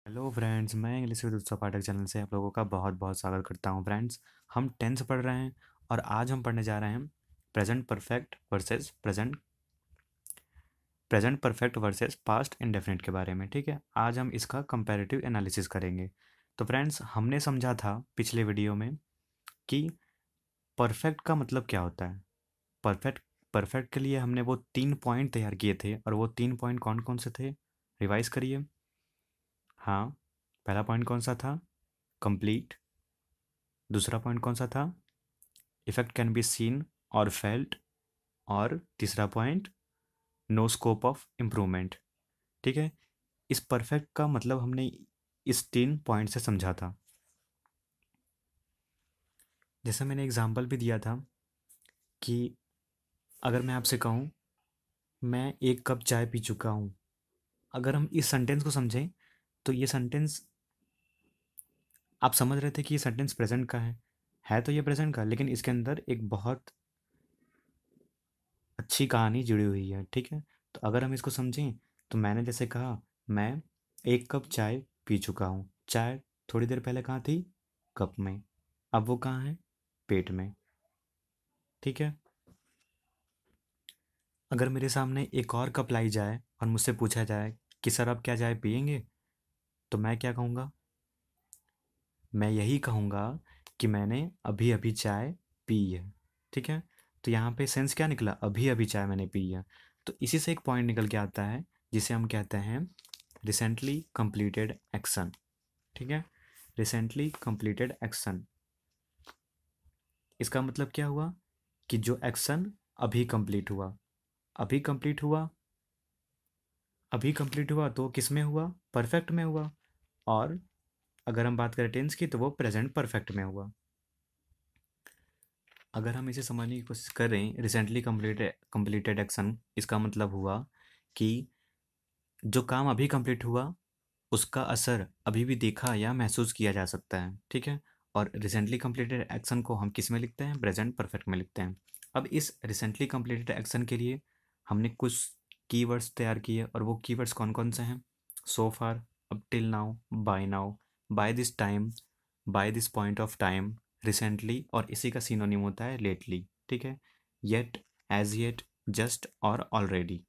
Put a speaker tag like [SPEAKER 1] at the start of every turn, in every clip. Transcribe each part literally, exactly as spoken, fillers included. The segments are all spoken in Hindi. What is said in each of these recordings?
[SPEAKER 1] हेलो फ्रेंड्स, मैं English with Utsav Pathak channel से आप लोगों का बहुत बहुत स्वागत करता हूं। फ्रेंड्स, हम टेंस पढ़ रहे हैं और आज हम पढ़ने जा रहे हैं present perfect versus present present perfect versus past indefinite के बारे में। ठीक है, आज हम इसका कंपैरेटिव एनालिसिस करेंगे। तो फ्रेंड्स, हमने समझा था पिछले वीडियो में कि परफेक्ट का मतलब क्या होता है। परफेक्ट परफेक्ट के लिए हमने वो तीन पॉइंट तैयार किए थे और वो तीन पॉइंट कौन कौन से थे, रिवाइज करिए। हाँ, पहला पॉइंट कौन सा था? कंप्लीट। दूसरा पॉइंट कौन सा था? इफेक्ट कैन बी सीन और फेल्ट। और तीसरा point, no scope of improvement. ठीक है, इस परफेक्ट का मतलब हमने इस तीन पॉइंट से समझा था। जैसे मैंने एग्जांपल भी दिया था कि अगर मैं आपसे कहूँ मैं एक कप चाय पी चुका हूँ, अगर हम इस सेंटेंस को समझें तो ये सेंटेंस, आप समझ रहे थे कि ये सेंटेंस प्रेजेंट का है है तो ये प्रेजेंट का, लेकिन इसके अंदर एक बहुत अच्छी कहानी जुड़ी हुई है। ठीक है, तो अगर हम इसको समझें तो मैंने जैसे कहा मैं एक कप चाय पी चुका हूँ। चाय थोड़ी देर पहले कहाँ थी? कप में। अब वो कहाँ है? पेट में। ठीक है, अगर मेरे सामने एक और कप लाई जाए और मुझसे पूछा जाए कि सर आप क्या चाय पियेंगे, तो मैं क्या कहूँगा? मैं यही कहूँगा कि मैंने अभी अभी चाय पी है। ठीक है, तो यहाँ पे सेंस क्या निकला? अभी अभी चाय मैंने पी है। तो इसी से एक पॉइंट निकल के आता है जिसे हम कहते हैं रिसेंटली कंप्लीटेड एक्शन। ठीक है, रिसेंटली कंप्लीटेड एक्शन, इसका मतलब क्या हुआ कि जो एक्शन अभी कंप्लीट हुआ। अभी कंप्लीट हुआ अभी कंप्लीट हुआ तो किस में हुआ? परफेक्ट में हुआ। और अगर हम बात करें टेंस की तो वो प्रेजेंट परफेक्ट में हुआ। अगर हम इसे समझने की कोशिश करें, रिसेंटली कंप्लीटेड कंप्लीटेड एक्शन, इसका मतलब हुआ कि जो काम अभी कंप्लीट हुआ उसका असर अभी भी देखा या महसूस किया जा सकता है। ठीक है, और रिसेंटली कंप्लीटेड एक्शन को हम किस में लिखते हैं? प्रेजेंट परफेक्ट में लिखते हैं। अब इस रिसेंटली कंप्लीटेड एक्शन के लिए हमने कुछ कीवर्ड्स तैयार किए और वो कीवर्ड्स कौन कौन से हैं? So far, up till now, by now, by this time, by this point of time, recently, और इसी का सिनोनिम होता है लेटली। ठीक है, येट, एज येट, जस्ट और ऑलरेडी।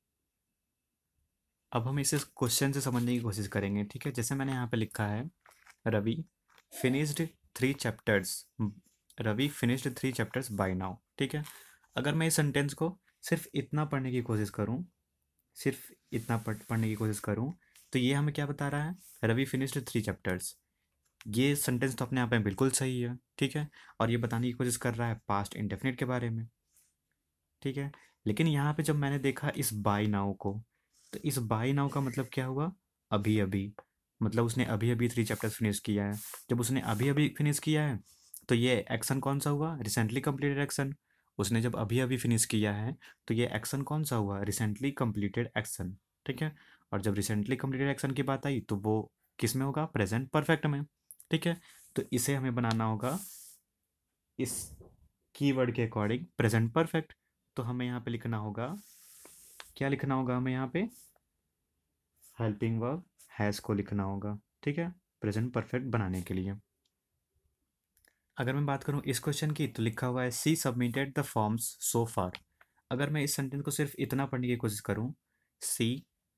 [SPEAKER 1] अब हम इसे क्वेश्चन से समझने की कोशिश करेंगे। ठीक है, जैसे मैंने यहाँ पे लिखा है Ravi finished three chapters Ravi finished three chapters by now. ठीक है, अगर मैं इस सेंटेंस को सिर्फ इतना पढ़ने की कोशिश करूँ सिर्फ इतना पढ़ पढ़ने की कोशिश करूँ तो ये हमें क्या बता रहा है? Ravi finished three chapters. ये सेंटेंस तो अपने आप में बिल्कुल सही है। ठीक है, और ये बताने की कोशिश कर रहा है पास्ट इंडेफिनिट के बारे में। ठीक है, लेकिन यहाँ पे जब मैंने देखा इस बाय नाउ को, तो इस बाय नाउ का मतलब क्या हुआ? अभी अभी। मतलब उसने अभी अभी थ्री चैप्टर्स फिनिश किया है। जब उसने अभी अभी फिनिश किया है तो ये एक्शन कौन सा हुआ? Recently completed action. उसने जब अभी अभी फिनिश किया है तो ये एक्शन कौन सा हुआ? Recently completed action. ठीक है, और जब रिसेंटली कंप्लीटेड एक्शन की बात आई तो वो किस में होगा? प्रेजेंट परफेक्ट में। ठीक है, तो इसे हमें बनाना होगा इस कीवर्ड के अकॉर्डिंग प्रेजेंट परफेक्ट। तो हमें यहाँ पे लिखना होगा, क्या लिखना होगा हमें यहाँ पे? हेल्पिंग वर्ब हैज़ को लिखना होगा। ठीक है, प्रेजेंट परफेक्ट बनाने के लिए। अगर मैं बात करूँ इस क्वेश्चन की तो लिखा हुआ है she submitted the forms so far. अगर मैं इस सेंटेंस को सिर्फ इतना पढ़ने की कोशिश करूँ, सी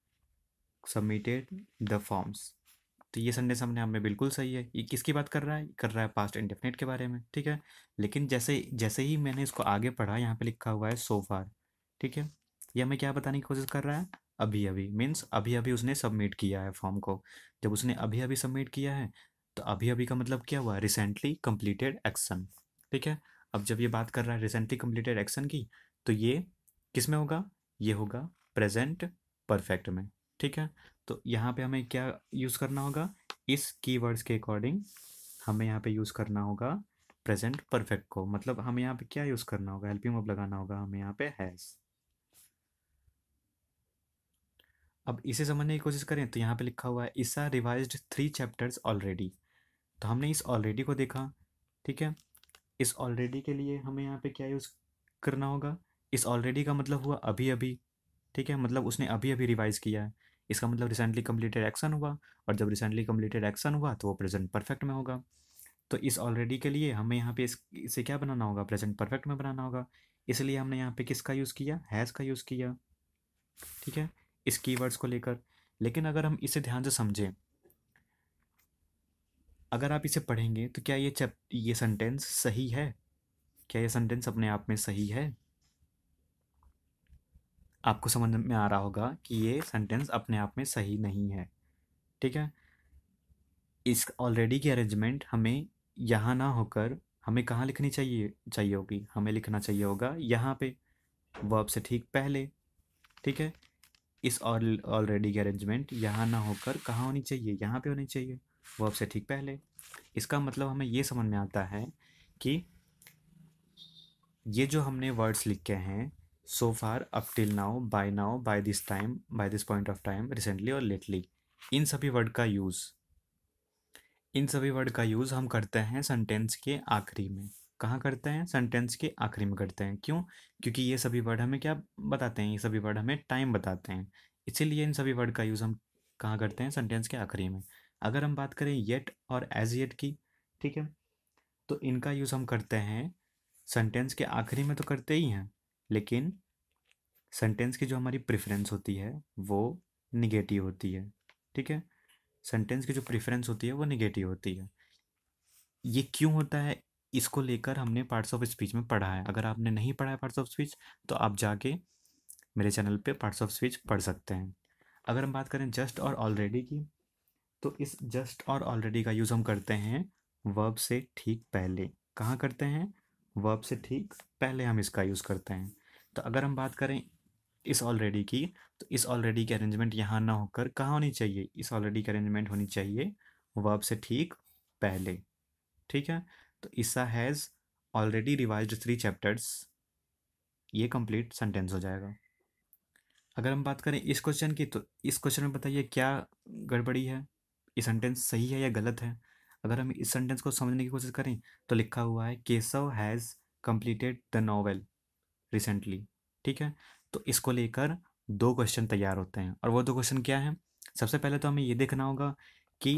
[SPEAKER 1] सबमिटेड द फॉर्म्स, तो ये सेंटेंस हमने हमें बिल्कुल सही है। ये किसकी बात कर रहा है? कर रहा है पास्ट इंडेफिनिट के बारे में। ठीक है, लेकिन जैसे जैसे ही मैंने इसको आगे पढ़ा, यहाँ पे लिखा हुआ है सो फार। ठीक है, ये हमें क्या बताने की कोशिश कर रहा है? अभी अभी मीन्स अभी अभी उसने सबमिट किया है फॉर्म को। जब उसने अभी अभी सबमिट किया है तो अभी अभी का मतलब क्या हुआ? Recently completed action. ठीक है, अब जब ये बात कर रहा है रिसेंटली कंप्लीटेड एक्शन की, तो ये किस में होगा? ये होगा प्रेजेंट परफेक्ट में। ठीक है, तो यहाँ पे हमें क्या यूज़ करना होगा? इस कीवर्ड्स के अकॉर्डिंग हमें यहाँ पे यूज़ करना होगा प्रेजेंट परफेक्ट को। मतलब हमें यहाँ पे क्या यूज़ करना होगा? हेल्पिंग वर्ब लगाना होगा हमें यहाँ पे हैज़। अब इसे समझने की कोशिश करें तो यहाँ पे लिखा हुआ है Isa revised three chapters already. तो हमने इस ऑलरेडी को देखा। ठीक है, इस ऑलरेडी के लिए हमें यहाँ पे क्या यूज़ करना होगा? इस ऑलरेडी का मतलब हुआ अभी अभी। ठीक है, मतलब उसने अभी अभी रिवाइज किया है। इसका मतलब रिसेंटली कंप्लीटेड एक्शन हुआ, और जब रिसेंटली कंप्लीटेड एक्शन हुआ तो वो प्रेजेंट परफेक्ट में होगा। तो इस ऑलरेडी के लिए हमें यहाँ पे इस इसे क्या बनाना होगा, प्रेजेंट परफेक्ट में बनाना होगा। इसलिए हमने यहाँ पे किसका यूज़ किया, हैज़ का यूज़ किया, ठीक है, इस कीवर्ड्स को लेकर। लेकिन अगर हम इसे ध्यान से समझें, अगर आप इसे पढ़ेंगे तो क्या ये चैप ये सेंटेंस सही है, क्या ये सेंटेंस अपने आप में सही है? आपको समझ में आ रहा होगा कि ये सेंटेंस अपने आप में सही नहीं है, ठीक है। इस ऑलरेडी की अरेंजमेंट हमें यहाँ ना होकर हमें कहाँ लिखनी चाहिए चाहिए होगी, हमें लिखना चाहिए होगा यहाँ पे, वर्ब से ठीक पहले, ठीक है। इस ऑलरेडी की अरेंजमेंट यहाँ ना होकर कहाँ होनी चाहिए, यहाँ पे होनी चाहिए, वर्ब से ठीक पहले। इसका मतलब हमें ये समझ में आता है कि ये जो हमने वर्ड्स लिखे हैं, so far, up till now, by now, by this time, by this point of time, recently और लेटली, इन सभी वर्ड का यूज़ इन सभी वर्ड का यूज़ हम करते हैं सेंटेंस के आखिरी में। कहाँ करते हैं, सेंटेंस के आखिरी में करते हैं। क्यों? क्योंकि ये सभी वर्ड हमें क्या बताते हैं, ये सभी वर्ड हमें टाइम बताते हैं। इसीलिए इन सभी वर्ड का यूज़ हम कहाँ करते हैं, सेंटेंस के आखिरी में। अगर हम बात करें येट और एज येट की, ठीक है, तो इनका यूज़ हम करते हैं सेंटेंस के आखिरी में तो करते ही हैं, लेकिन सेंटेंस की जो हमारी प्रेफरेंस होती है वो निगेटिव होती है, ठीक है। सेंटेंस की जो प्रेफरेंस होती है वो निगेटिव होती है। ये क्यों होता है, इसको लेकर हमने पार्ट्स ऑफ स्पीच में पढ़ा है। अगर आपने नहीं पढ़ा है पार्ट्स ऑफ स्पीच तो आप जाके मेरे चैनल पे पार्ट्स ऑफ स्पीच पढ़ सकते हैं। अगर हम बात करें जस्ट और ऑलरेडी की, तो इस जस्ट और ऑलरेडी का यूज़ हम करते हैं वर्ब से ठीक पहले। कहाँ करते हैं, वर्ब से ठीक पहले हम इसका यूज़ करते हैं। तो अगर हम बात करें इस ऑलरेडी की, तो इस ऑलरेडी की अरेंजमेंट यहाँ ना होकर कहाँ होनी चाहिए, इस ऑलरेडी की अरेंजमेंट होनी चाहिए वर्ब से ठीक पहले, ठीक है। तो Isa has already revised three chapters, ये कंप्लीट सेंटेंस हो जाएगा। अगर हम बात करें इस क्वेश्चन की, तो इस क्वेश्चन में बताइए क्या गड़बड़ी है, ये सेंटेंस सही है या गलत है। अगर हम इस सेंटेंस को समझने की कोशिश करें तो लिखा हुआ है Keshav has completed the novel recently, ठीक है। तो इसको लेकर दो क्वेश्चन तैयार होते हैं, और वो दो क्वेश्चन क्या हैं। सबसे पहले तो हमें ये देखना होगा कि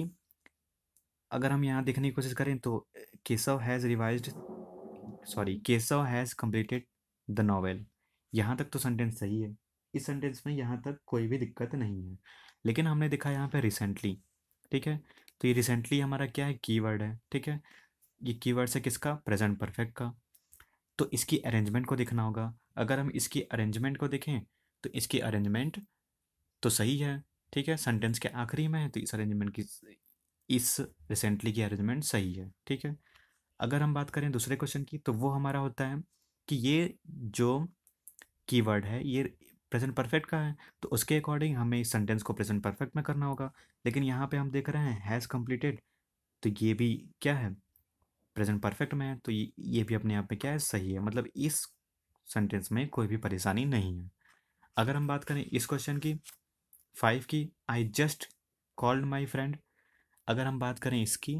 [SPEAKER 1] अगर हम यहाँ देखने की कोशिश करें तो Keshav has revised sorry Keshav has completed the novel, यहाँ तक तो सेंटेंस सही है, इस सेंटेंस में यहाँ तक कोई भी दिक्कत नहीं है। लेकिन हमने देखा यहाँ पे रिसेंटली, ठीक है, तो ये रिसेंटली हमारा क्या है, कीवर्ड है, ठीक है। ये कीवर्ड है किसका, प्रेजेंट परफेक्ट का। तो इसकी अरेंजमेंट को देखना होगा। अगर हम इसकी अरेंजमेंट को देखें तो इसकी अरेंजमेंट तो सही है, ठीक है, सेंटेंस के आखिरी में है, तो इस अरेंजमेंट की इस रिसेंटली की अरेंजमेंट सही है, ठीक है। अगर हम बात करें दूसरे क्वेश्चन की, तो वो हमारा होता है कि ये जो कीवर्ड है ये प्रेजेंट परफेक्ट का है, तो उसके अकॉर्डिंग हमें इस सेंटेंस को प्रेजेंट परफेक्ट में करना होगा। लेकिन यहाँ पे हम देख रहे हैं हैज़ कंप्लीटेड, तो ये भी क्या है, प्रेजेंट परफेक्ट में है, तो ये ये भी अपने आप में क्या है, सही है। मतलब इस सेंटेंस में कोई भी परेशानी नहीं है। अगर हम बात करें इस क्वेश्चन की फाइव की, I just called my friend, अगर हम बात करें इसकी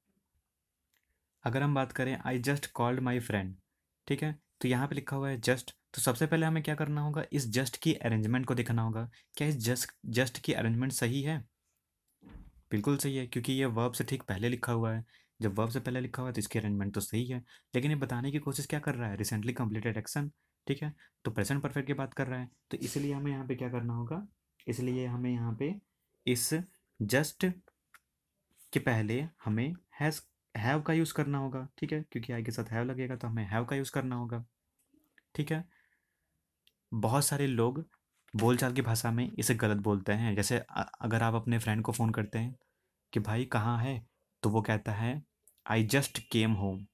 [SPEAKER 1] अगर हम बात करें I just called my friend, ठीक है, तो यहाँ पे लिखा हुआ है जस्ट, तो सबसे पहले हमें क्या करना होगा, इस जस्ट की अरेंजमेंट को देखना होगा। क्या इस जस्ट जस्ट की अरेंजमेंट सही है, बिल्कुल सही है, क्योंकि ये वर्ब से ठीक पहले लिखा हुआ है। जब वर्ब से पहले लिखा हुआ है तो इसकी अरेंजमेंट तो सही है। लेकिन ये बताने की कोशिश क्या कर रहा है, रिसेंटली कंप्लीटेड एक्शन, ठीक है, तो प्रेजेंट परफेक्ट की बात कर रहा है, तो इसलिए हमें यहाँ पे क्या करना होगा, इसलिए हमें यहाँ पे इस जस्ट के पहले हमें हैज़ हैव का यूज़ करना होगा, ठीक है, क्योंकि आई के साथ हैव लगेगा तो हमें हैव का यूज़ करना होगा, ठीक है। बहुत सारे लोग बोलचाल की भाषा में इसे गलत बोलते हैं। जैसे अ- अगर आप अपने फ्रेंड को फ़ोन करते हैं कि भाई कहाँ है, तो वो कहता है आई जस्ट केम होम,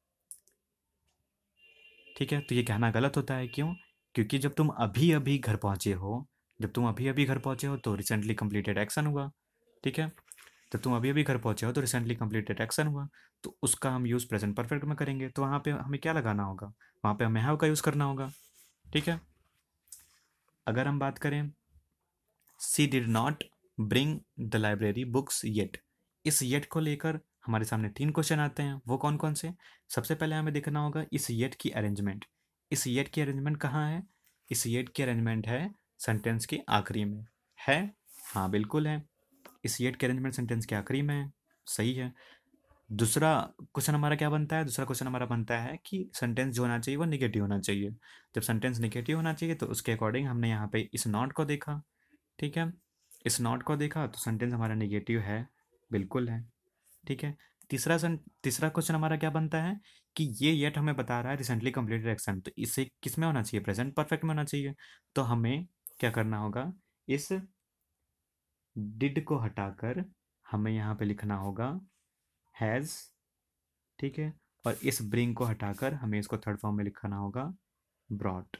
[SPEAKER 1] ठीक है, तो ये कहना गलत होता है। क्यों? क्योंकि जब तुम अभी अभी घर पहुँचे हो जब तुम अभी अभी घर पहुँचे हो तो रिसेंटली कंप्लीटेड एक्शन हुआ, ठीक है। जब तुम अभी अभी घर पहुँचे हो तो रिसेंटली कंप्लीटेड एक्शन हुआ, तो उसका हम यूज़ प्रेजेंट परफेक्ट में करेंगे, तो वहाँ पे हमें क्या लगाना होगा, वहाँ पे हमें हैव का यूज़ करना होगा, ठीक है। अगर हम बात करें she did not bring the library books yet, इस येट को लेकर हमारे सामने तीन क्वेश्चन आते हैं। वो कौन कौन से, सबसे पहले हमें देखना होगा इस येट की अरेंजमेंट। इस येट की अरेंजमेंट कहाँ है, इस येट की अरेंजमेंट है सेंटेंस के आखिरी में, है हाँ बिल्कुल है, इस येट के अरेंजमेंट सेंटेंस के आखिरी में है, सही है। दूसरा क्वेश्चन हमारा क्या बनता है, दूसरा क्वेश्चन हमारा बनता है कि सेंटेंस जो होना चाहिए वो निगेटिव होना चाहिए। जब सेंटेंस निगेटिव होना चाहिए तो उसके अकॉर्डिंग हमने यहाँ पे इस नॉट को देखा, ठीक है, इस नॉट को देखा तो सेंटेंस हमारा निगेटिव है, बिल्कुल है, ठीक है। तीसरा सन तीसरा क्वेश्चन हमारा क्या बनता है कि ये येट हमें बता रहा है रिसेंटली कंप्लीटेड एक्शन, तो इसे किस में होना चाहिए, प्रेजेंट परफेक्ट में होना चाहिए। तो हमें क्या करना होगा, इस डिड को हटाकर हमें यहाँ पे लिखना होगा हैज़, ठीक है, और इस ब्रिंग को हटाकर हमें इसको थर्ड फॉर्म में लिखना होगा ब्रॉट,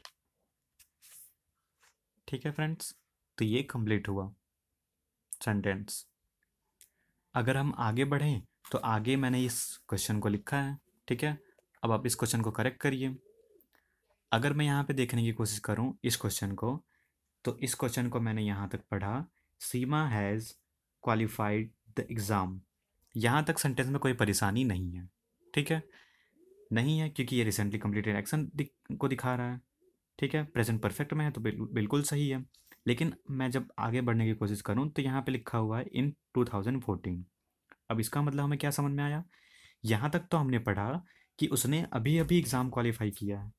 [SPEAKER 1] ठीक है फ्रेंड्स। तो ये कंप्लीट हुआ सेंटेंस। अगर हम आगे बढ़ें तो आगे मैंने इस क्वेश्चन को लिखा है, ठीक है। अब आप इस क्वेश्चन को करेक्ट करिए। अगर मैं यहाँ पे देखने की कोशिश करूँ इस क्वेश्चन को, तो इस क्वेश्चन को मैंने यहाँ तक पढ़ा, Seema has qualified the exam. यहाँ तक सेंटेंस में कोई परेशानी नहीं है, ठीक है, नहीं है, क्योंकि ये रिसेंटली कंप्लीटेड एक्शन दिख, को दिखा रहा है, ठीक है, प्रेजेंट परफेक्ट में है तो बिल, बिल्कुल सही है। लेकिन मैं जब आगे बढ़ने की कोशिश करूँ तो यहाँ पे लिखा हुआ है इन टू थाउजेंड फोर्टीन। अब इसका मतलब हमें क्या समझ में आया, यहाँ तक तो हमने पढ़ा कि उसने अभी अभी एग्ज़ाम क्वालिफाई किया है,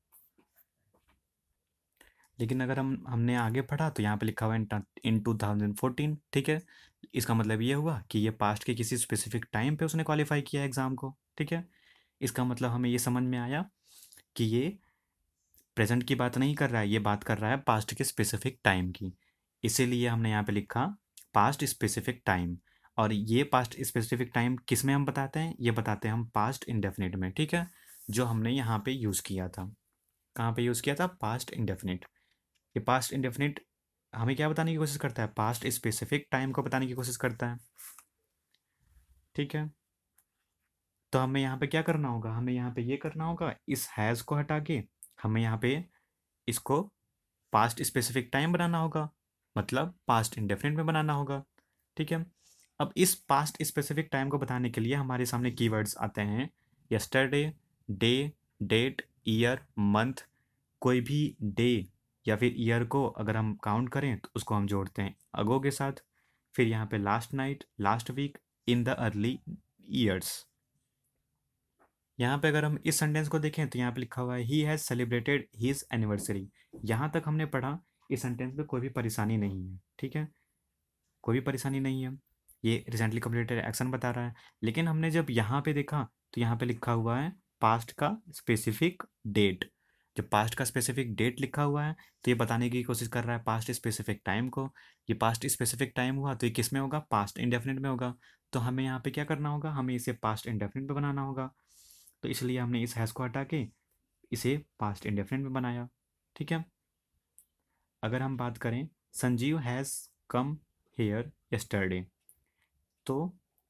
[SPEAKER 1] लेकिन अगर हम हमने आगे पढ़ा तो यहाँ पे लिखा हुआ है इन टू थाउजेंड फोर्टीन, ठीक है। इसका मतलब ये हुआ कि ये पास्ट के किसी स्पेसिफिक टाइम पे उसने क्वालिफाई किया है एग्ज़ाम को, ठीक है। इसका मतलब हमें ये समझ में आया कि ये प्रेजेंट की बात नहीं कर रहा है, ये बात कर रहा है पास्ट के स्पेसिफिक टाइम की, इसीलिए हमने यहाँ पे लिखा पास्ट स्पेसिफिक टाइम। और ये पास्ट स्पेसिफिक टाइम किस में हम बताते हैं, ये बताते हैं हम पास्ट इंडेफिनिट में, ठीक है, जो हमने यहाँ पे यूज़ किया था। कहाँ पे यूज़ किया था, पास्ट इंडेफिनिट। ये पास्ट इंडेफिनिट हमें क्या बताने की कोशिश करता है, पास्ट स्पेसिफिक टाइम को बताने की कोशिश करता है, ठीक है। तो हमें यहाँ पे क्या करना होगा, हमें यहाँ पे ये करना होगा, इस हैज़ को हटा के हमें यहाँ पे इसको पास्ट स्पेसिफिक टाइम बनाना होगा, मतलब पास्ट इंडेफिनिट में बनाना होगा, ठीक है। अब इस पास्ट स्पेसिफिक टाइम को बताने के लिए हमारे सामने कीवर्ड्स आते हैं, yesterday, day, date, year, month. कोई भी डे या फिर ईयर को अगर हम काउंट करें तो उसको हम जोड़ते हैं अगो के साथ। फिर यहाँ पे last night, last week, in the early years. यहाँ पे अगर हम इस सेंटेंस को देखें तो यहाँ पे लिखा हुआ है he has celebrated his anniversary. यहाँ तक हमने पढ़ा, इस सेंटेंस में कोई भी परेशानी नहीं है, ठीक है, कोई भी परेशानी नहीं है, ये रिसेंटली कंप्लीटेड एक्शन बता रहा है। लेकिन हमने जब यहाँ पे देखा तो यहाँ पे लिखा हुआ है पास्ट का स्पेसिफिक डेट। जब पास्ट का स्पेसिफिक डेट लिखा हुआ है तो ये बताने की कोशिश कर रहा है पास्ट स्पेसिफिक टाइम को। ये पास्ट स्पेसिफिक टाइम हुआ तो ये किस में होगा, पास्ट इंडेफिनिट में होगा। तो हमें यहाँ पे क्या करना होगा, हमें इसे पास्ट इंडेफिनिट में बनाना होगा। तो इसलिए हमने इस हैज़ को हटा के इसे पास्ट इंडेफिनिट में बनाया, ठीक है। अगर हम बात करें Sanjeev has come here yesterday, तो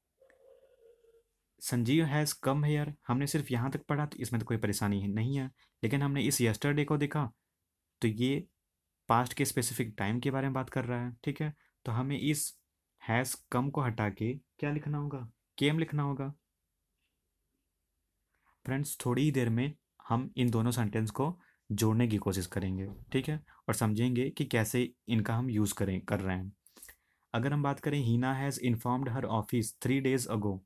[SPEAKER 1] संजीव हैज़ कम हेयर हमने सिर्फ यहाँ तक पढ़ा तो इसमें तो कोई परेशानी नहीं है। लेकिन हमने इस यस्टरडे को देखा तो ये पास्ट के स्पेसिफिक टाइम के बारे में बात कर रहा है, ठीक है। तो हमें इस हैज़ कम को हटा के क्या लिखना होगा, केम लिखना होगा। फ्रेंड्स थोड़ी ही देर में हम इन दोनों सेंटेंस को जोड़ने की कोशिश करेंगे, ठीक है, और समझेंगे कि कैसे इनका हम यूज़ करें कर रहे हैं। अगर हम बात करें Heena has informed her office three days ago,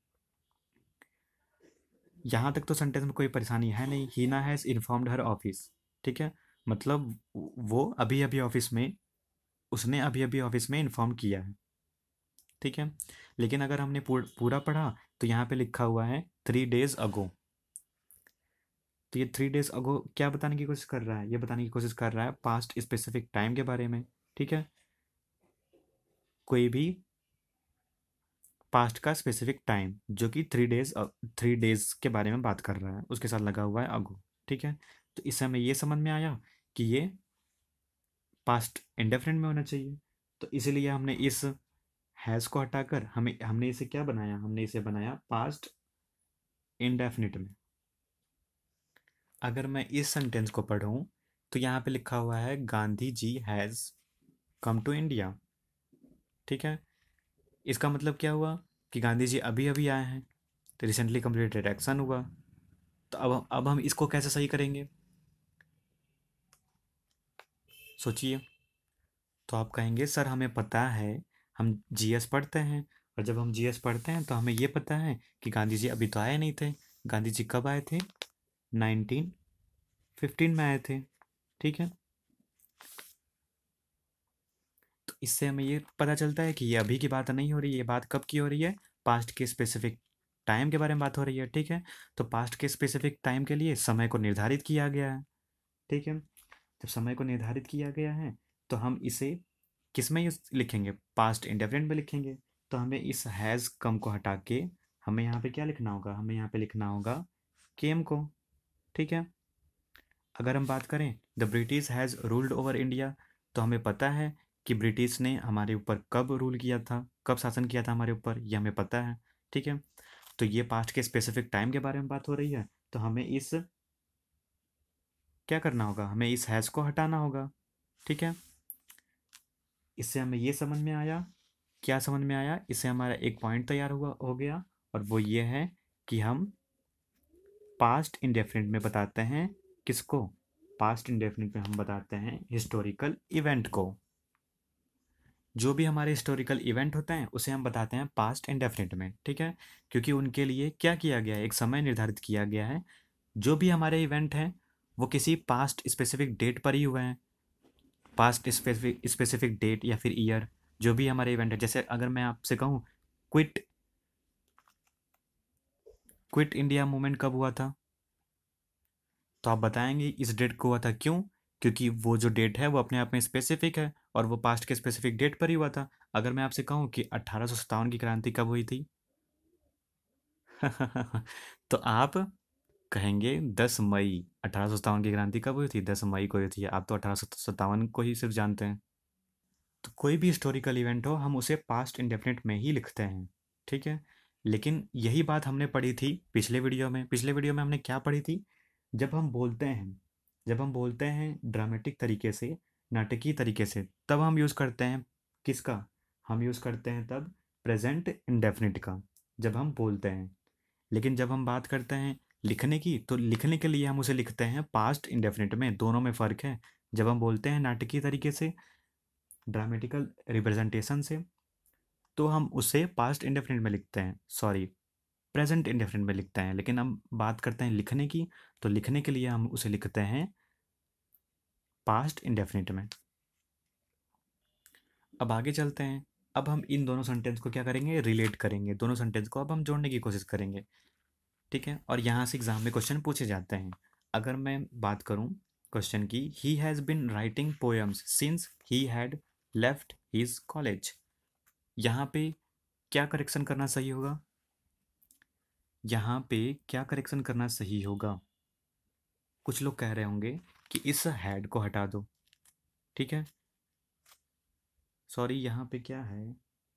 [SPEAKER 1] यहाँ तक तो सेंटेंस में कोई परेशानी है नहीं, Heena has informed her office, ठीक है, मतलब वो अभी अभी ऑफिस में, उसने अभी अभी ऑफिस में इन्फॉर्म किया है, ठीक है। लेकिन अगर हमने पूर, पूरा पढ़ा तो यहाँ पे लिखा हुआ है थ्री डेज अगो। तो ये थ्री डेज अगो क्या बताने की कोशिश कर रहा है, ये बताने की कोशिश कर रहा है पास्ट स्पेसिफिक टाइम के बारे में, ठीक है। कोई भी पास्ट का स्पेसिफिक टाइम जो कि थ्री डेज थ्री डेज के बारे में बात कर रहा है उसके साथ लगा हुआ है अगो, ठीक है। तो इससे हमें ये समझ में आया कि ये पास्ट इंडेफिनिट में होना चाहिए। तो इसीलिए हमने इस हैज़ को हटाकर हमें हमने इसे क्या बनाया, हमने इसे बनाया पास्ट इंडेफिनिट में। अगर मैं इस सेंटेंस को पढ़ूं तो यहाँ पे लिखा हुआ है Gandhi ji has come to India, ठीक है। इसका मतलब क्या हुआ कि गांधी जी अभी अभी आए हैं, तो रिसेंटली कंप्लीटेड एक्शन हुआ। तो अब अब हम इसको कैसे सही करेंगे, सोचिए। तो आप कहेंगे सर हमें पता है, हम जीएस पढ़ते हैं, और जब हम जीएस पढ़ते हैं तो हमें ये पता है कि गांधी जी अभी तो आए नहीं थे। गांधी जी कब आए थे? नाइनटीन फिफ्टीन में आए थे। ठीक है, तो इससे हमें ये पता चलता है कि ये अभी की बात नहीं हो रही है, ये बात कब की हो रही है? पास्ट के स्पेसिफिक टाइम के बारे में बात हो रही है। ठीक है, तो पास्ट के स्पेसिफिक टाइम के लिए समय को निर्धारित किया गया है। ठीक है, जब समय को निर्धारित किया गया है तो हम इसे किस में यूज लिखेंगे? पास्ट इंडेफिनिट में लिखेंगे। तो हमें इस हैज़ कम को हटा के हमें यहाँ पे क्या लिखना होगा? हमें यहाँ पे लिखना होगा केम को। ठीक है, अगर हम बात करें the British has ruled over India, तो हमें पता है कि ब्रिटिश ने हमारे ऊपर कब रूल किया था, कब शासन किया था हमारे ऊपर, ये हमें पता है। ठीक है, तो ये पास्ट के स्पेसिफिक टाइम के बारे में बात हो रही है, तो हमें इस क्या करना होगा? हमें इस हैज़ को हटाना होगा। ठीक है, इससे हमें ये समझ में आया, क्या समझ में आया? इससे हमारा एक पॉइंट तैयार हुआ हो गया, और वो ये है कि हम पास्ट इंडेफिनिट में बताते हैं किसको? पास्ट इंडेफिनिट में हम बताते हैं हिस्टोरिकल इवेंट को। जो भी हमारे हिस्टोरिकल इवेंट होते हैं उसे हम बताते हैं पास्ट इंडेफिनिट में। ठीक है, क्योंकि उनके लिए क्या किया गया है? एक समय निर्धारित किया गया है। जो भी हमारे इवेंट हैं वो किसी पास्ट स्पेसिफिक डेट पर ही हुए हैं। पास्ट स्पेसिफिक स्पेसिफिक डेट या फिर ईयर, जो भी हमारे इवेंट है। जैसे अगर मैं आपसे कहूँ क्विट क्विट इंडिया मूवमेंट कब हुआ था, तो आप बताएंगे इस डेट को हुआ था। क्यों? क्योंकि वो जो डेट है वो अपने आप में स्पेसिफिक है, और वो पास्ट के स्पेसिफिक डेट पर ही हुआ था। अगर मैं आपसे कहूँ कि अट्ठारह सौ सत्तावन की क्रांति कब हुई थी तो आप कहेंगे दस मई। अठारह सौ सत्तावन की क्रांति कब हुई थी? दस मई को हुई थी। आप तो अठारह सौ सत्तावन को ही सिर्फ जानते हैं। तो कोई भी हिस्टोरिकल इवेंट हो हम उसे पास्ट इंडेफिनिट में ही लिखते हैं। ठीक है, लेकिन यही बात हमने पढ़ी थी पिछले वीडियो में। पिछले वीडियो में हमने क्या पढ़ी थी? जब हम बोलते हैं जब हम बोलते हैं ड्रामेटिक तरीके से, नाटकीय तरीके से, तब हम यूज़ करते हैं किसका? हम यूज़ करते हैं तब प्रेजेंट इंडेफिनिट का, जब हम बोलते हैं। लेकिन जब हम बात करते हैं लिखने की, तो लिखने के लिए हम उसे लिखते हैं पास्ट इंडेफिनिट में। दोनों में फ़र्क है। जब हम बोलते हैं नाटकीय तरीके से, ड्रामेटिकल रिप्रेजेंटेशन से, तो हम उसे पास्ट इंडेफिनिट में लिखते हैं, सॉरी प्रेजेंट इंडेफिनिट में लिखते हैं। लेकिन हम बात करते हैं लिखने की, तो लिखने के लिए हम उसे लिखते हैं पास्ट इंडेफिनिट में। अब आगे चलते हैं। अब हम इन दोनों सेंटेंस को क्या करेंगे? रिलेट करेंगे। दोनों सेंटेंस को अब हम जोड़ने की कोशिश करेंगे। ठीक है, और यहाँ से एग्जाम में क्वेश्चन पूछे जाते हैं। अगर मैं बात करूँ क्वेश्चन की, he has been writing poems since he had left his college, यहाँ पे क्या करेक्शन करना सही होगा? यहाँ पे क्या करेक्शन करना सही होगा? कुछ लोग कह रहे होंगे कि इस हैड को हटा दो। ठीक है, सॉरी यहाँ पे क्या है?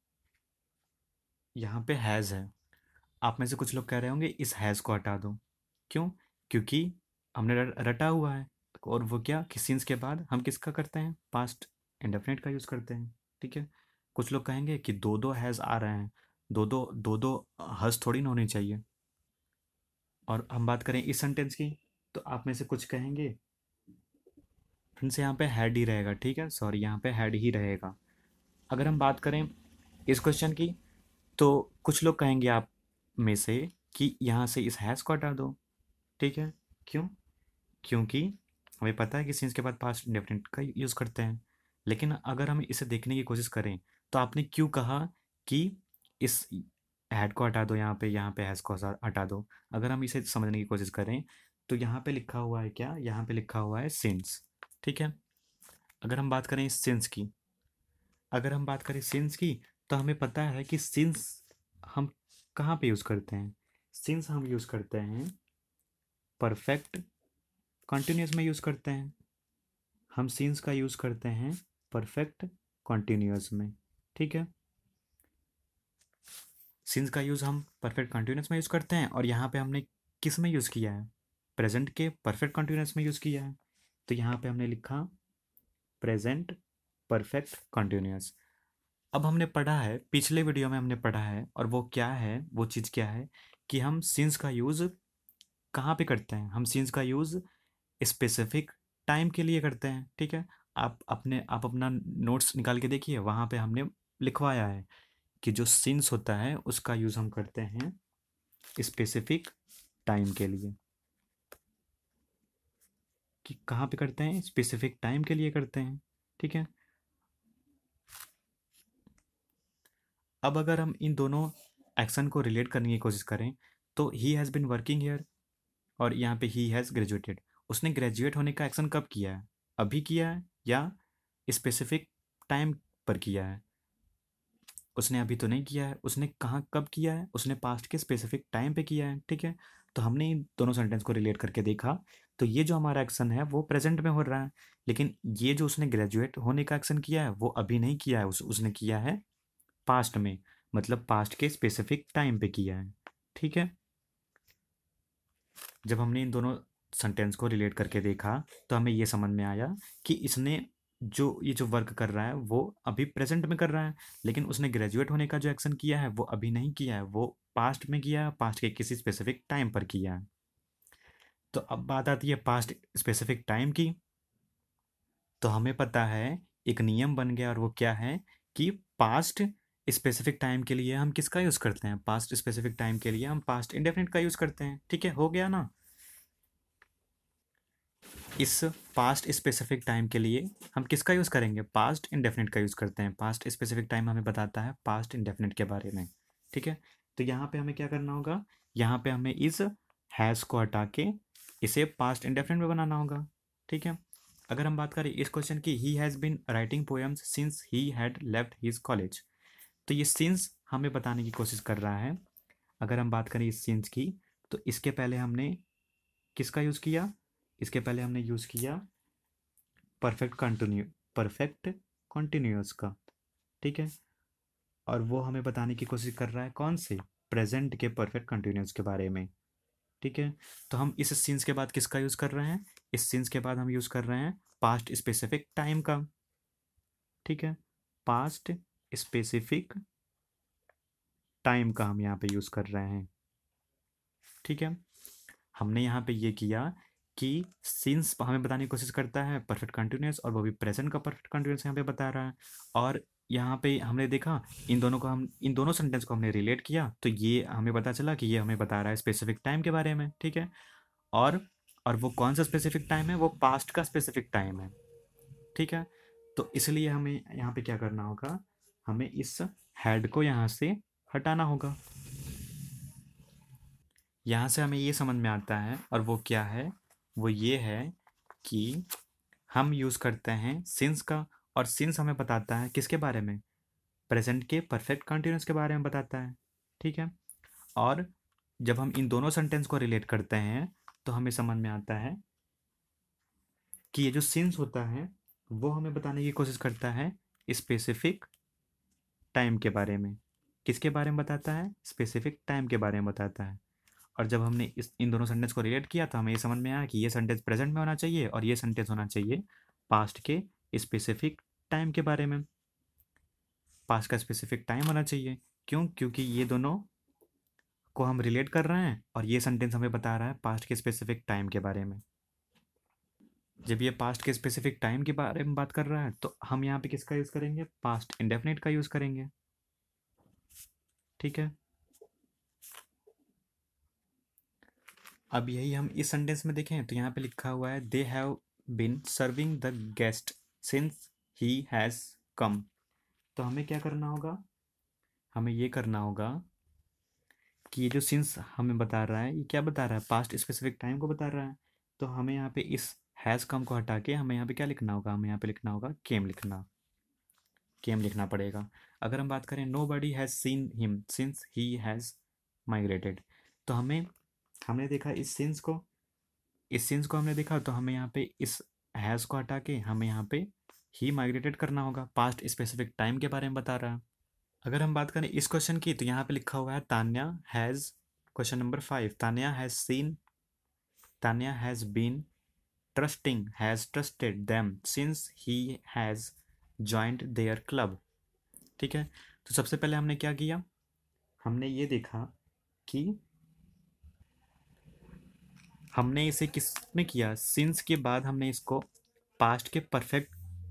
[SPEAKER 1] यहाँ पे हैज़ है। आप में से कुछ लोग कह रहे होंगे इस हैज़ को हटा दो। क्यों? क्योंकि हमने र- रटा हुआ है, और वो क्या कि सिंस के बाद हम किसका करते हैं? पास्ट इंडेफिनिट का यूज़ करते हैं। ठीक है, कुछ लोग कहेंगे कि दो दो हैज़ आ रहे हैं, दो दो दो दो हज थोड़ी ना होनी चाहिए। और हम बात करें इस सेंटेंस की, तो आप में से कुछ कहेंगे फ्रेंड्स यहाँ पे हैड ही रहेगा। ठीक है, सॉरी यहाँ पे हैड ही रहेगा। अगर हम बात करें इस क्वेश्चन की, तो कुछ लोग कहेंगे आप में से कि यहाँ से इस हैज़ को हटा दो। ठीक है, क्यों? क्योंकि हमें पता है कि सिंस के बाद पास्ट इंडेफिनिट का यूज़ करते हैं। लेकिन अगर हम इसे देखने की कोशिश करें, तो आपने क्यों कहा कि इस हैड को हटा दो, यहाँ पे यहाँ पे हैज़ को हटा दो? अगर हम इसे समझने की कोशिश करें, तो यहाँ पे लिखा हुआ है क्या? यहाँ पे लिखा हुआ है सिंस। ठीक है, अगर हम बात करें सिंस की अगर हम बात करें सिंस की, तो हमें पता है कि सिंस हम कहाँ पे यूज़ करते हैं? सिंस हम यूज़ करते हैं परफेक्ट कॉन्टिन्यूस में यूज़ करते हैं। हम सिंस का यूज़ करते हैं परफेक्ट कॉन्टिन्यूस में। ठीक है, सिंस का यूज़ हम परफेक्ट कॉन्टिन्यूस में यूज़ करते हैं, और यहाँ पे हमने किस में यूज़ किया है? प्रेजेंट के परफेक्ट कॉन्टिन्यूस में यूज़ किया है। तो यहाँ पे हमने लिखा प्रेजेंट परफेक्ट कॉन्टिन्यूस। अब हमने पढ़ा है, पिछले वीडियो में हमने पढ़ा है, और वो क्या है? वो चीज़ क्या है कि हम सिंस का यूज़ कहाँ पे करते हैं? हम सिंस का यूज़ स्पेसिफिक टाइम के लिए करते हैं। ठीक है, आप अपने आप अपना नोट्स निकाल के देखिए, वहाँ पे हमने लिखवाया है कि जो सिंस होता है उसका यूज़ हम करते हैं स्पेसिफिक टाइम के लिए। कि कहाँ पे करते हैं? स्पेसिफिक टाइम के लिए करते हैं। ठीक है, अब अगर हम इन दोनों एक्शन को रिलेट करने की कोशिश करें तो he has been working here और यहाँ पे ही हैज़ ग्रेजुएटेड। उसने ग्रेजुएट होने का एक्शन कब किया है? अभी किया है या स्पेसिफिक टाइम पर किया है? उसने अभी तो नहीं किया है। उसने कहाँ कब किया है? उसने पास्ट के स्पेसिफिक टाइम पे किया है। ठीक है, तो हमने इन दोनों सेंटेंस को रिलेट करके देखा तो ये जो हमारा एक्शन है वो प्रेजेंट में हो रहा है, लेकिन ये जो उसने ग्रेजुएट होने का एक्शन किया है वो अभी नहीं किया है, उस, उसने किया है पास्ट में, मतलब पास्ट के स्पेसिफिक टाइम पे किया है। ठीक है, जब हमने इन दोनों सेंटेंस को रिलेट करके देखा तो हमें ये समझ में आया कि इसने जो ये जो वर्क कर रहा है वो अभी प्रेजेंट में कर रहा है, लेकिन उसने ग्रेजुएट होने का जो एक्शन किया है वो अभी नहीं किया है, वो पास्ट में किया है, पास्ट के किसी स्पेसिफिक टाइम पर किया है। तो अब बात आती है पास्ट स्पेसिफिक टाइम की। तो हमें पता है एक नियम बन गया और वो क्या है कि पास्ट स्पेसिफिक टाइम के लिए हम किसका यूज़ करते हैं? पास्ट स्पेसिफिक टाइम के लिए हम पास्ट इंडेफिनिट का यूज़ करते हैं। ठीक है, हो गया ना? इस पास्ट स्पेसिफिक टाइम के लिए हम किसका यूज़ करेंगे? पास्ट इंडेफिनिट का यूज़ करते हैं। पास्ट स्पेसिफिक टाइम हमें बताता है पास्ट इंडेफिनिट के बारे में। ठीक है, तो यहाँ पे हमें क्या करना होगा? यहाँ पे हमें इस हैज़ को हटा के इसे पास्ट इंडेफिनिट में बनाना होगा। ठीक है, अगर हम बात करें इस क्वेश्चन की, he has been writing poems since he had left his college, तो ये सिंस हमें बताने की कोशिश कर रहा है। अगर हम बात करें इस सिंस की तो इसके पहले हमने किसका यूज़ किया? इसके पहले हमने यूज़ किया परफेक्ट कंटिन्यू परफेक्ट कॉन्टिन्यूअस का। ठीक है, और वो हमें बताने की कोशिश कर रहा है कौन से? प्रेजेंट के परफेक्ट कंटिन्यूअस के बारे में। ठीक है, तो हम इस सीन्स के बाद किसका यूज़ कर रहे हैं? इस सीन्स के बाद हम यूज़ कर रहे हैं पास्ट स्पेसिफिक टाइम का। ठीक है, पास्ट स्पेसिफिक टाइम का हम यहाँ पे यूज़ कर रहे हैं। ठीक है, हमने यहाँ पे ये किया कि सिंस हमें बताने की कोशिश करता है परफेक्ट कंटिन्यूअस और वो भी प्रेजेंट का परफेक्ट कंटिन्यूअस यहाँ पे बता रहा है। और यहाँ पे हमने देखा इन दोनों को, हम इन दोनों सेंटेंस को हमने रिलेट किया तो ये हमें पता चला कि ये हमें बता रहा है स्पेसिफिक टाइम के बारे में। ठीक है, और और वो कौन सा स्पेसिफिक टाइम है? वो पास्ट का स्पेसिफिक टाइम है। ठीक है, तो इसलिए हमें यहाँ पे क्या करना होगा? हमें इस हेड को यहाँ से हटाना होगा। यहाँ से हमें ये समझ में आता है, और वो क्या है? वो ये है कि हम यूज़ करते हैं सिंस का, और सिंस हमें बताता है किसके बारे में? प्रेजेंट के परफेक्ट कंटिन्यूअस के बारे में बताता है। ठीक है, और जब हम इन दोनों सेंटेंस को रिलेट करते हैं तो हमें समझ में आता है कि ये जो सिंस होता है वो हमें बताने की कोशिश करता है स्पेसिफिक टाइम के बारे में। किसके बारे में बताता है? स्पेसिफिक टाइम के बारे में बताता है। और जब हमने इस इन दोनों सेंटेंस को रिलेट किया तो हमें ये समझ में आया कि ये सेंटेंस प्रेजेंट में होना चाहिए और ये सेंटेंस होना चाहिए पास्ट के स्पेसिफिक टाइम के बारे में। पास्ट का स्पेसिफिक टाइम होना चाहिए। क्यों? क्योंकि ये दोनों को हम रिलेट कर रहे हैं और ये सेंटेंस हमें बता रहा है पास्ट के स्पेसिफिक टाइम के बारे में। जब ये पास्ट के स्पेसिफिक टाइम के बारे में बात कर रहा है तो हम यहाँ पे किसका यूज़ करेंगे? पास्ट इंडेफिनिट का यूज़ करेंगे। ठीक है, अब यही हम इस सेंटेंस में देखें तो यहाँ पे लिखा हुआ है they have been serving the guest since he has come. तो हमें क्या करना होगा? हमें ये करना होगा कि ये जो सिंस हमें बता रहा है ये क्या बता रहा है? पास्ट स्पेसिफिक टाइम को बता रहा है। तो हमें यहाँ पे इस हैज़ कम को हटा के हमें यहाँ पे क्या लिखना होगा? हमें यहाँ पे लिखना होगा केम लिखना केम लिखना पड़ेगा। अगर हम बात करें nobody has seen him since he has migrated, तो हमें हमने देखा इस सिंस को इस सिंस को हमने देखा तो हमें यहाँ पे इस हैज़ को हटा के हमें यहाँ पे ही माइग्रेटेड करना होगा। पास्ट स्पेसिफिक टाइम के बारे में बता रहा है। अगर हम बात करें इस क्वेश्चन की तो यहाँ पे लिखा हुआ है Tanya has, question number five, Tanya has seen Tanya has been trusting has trusted them since he has joined their club. ठीक है, तो सबसे पहले हमने क्या किया? हमने ये देखा कि हमने इसे किस में किया? सिंस के बाद हमने इसको पास्ट के परफेक्ट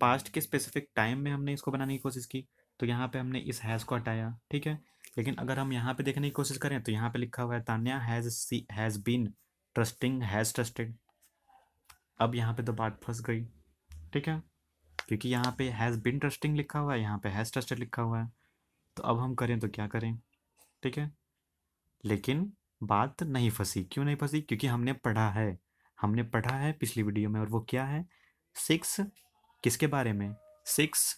[SPEAKER 1] पास्ट के स्पेसिफिक टाइम में हमने इसको बनाने की कोशिश की, तो यहाँ पे हमने इस हैज़ को हटाया, ठीक है। लेकिन अगर हम यहाँ पे देखने की कोशिश करें तो यहाँ पे लिखा हुआ है Tanya has she has been trusting has trusted. अब यहाँ पे तो बात फंस गई, ठीक है, क्योंकि यहाँ पे हैज़ बीन ट्रस्टिंग लिखा हुआ है, यहाँ पे हैज़ ट्रस्टेड लिखा हुआ है। तो अब हम करें तो क्या करें, ठीक है। लेकिन बात नहीं फंसी, क्यों नहीं फंसी? क्योंकि हमने पढ़ा है, हमने पढ़ा है पिछली वीडियो में, और वो क्या है, सिक्स किसके बारे में, सिक्स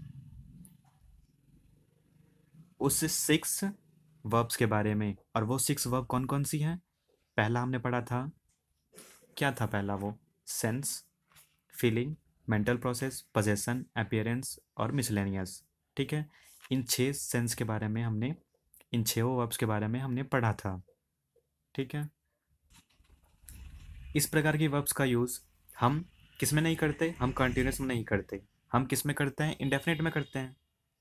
[SPEAKER 1] उस सिक्स वर्ब्स के बारे में। और वो सिक्स वर्ब कौन कौन सी हैं? पहला हमने पढ़ा था, क्या था पहला वो, sense, feeling, mental process, possession, appearance और मिसलेनियस, ठीक है। इन छह सेंस के बारे में हमने, इन छह वर्ब्स के बारे में हमने पढ़ा था, ठीक है। इस प्रकार की वर्ब्स का यूज़ हम किस में नहीं करते, हम कंटिन्यूस में नहीं करते, हम किस में करते हैं, इंडेफिनिट में करते हैं।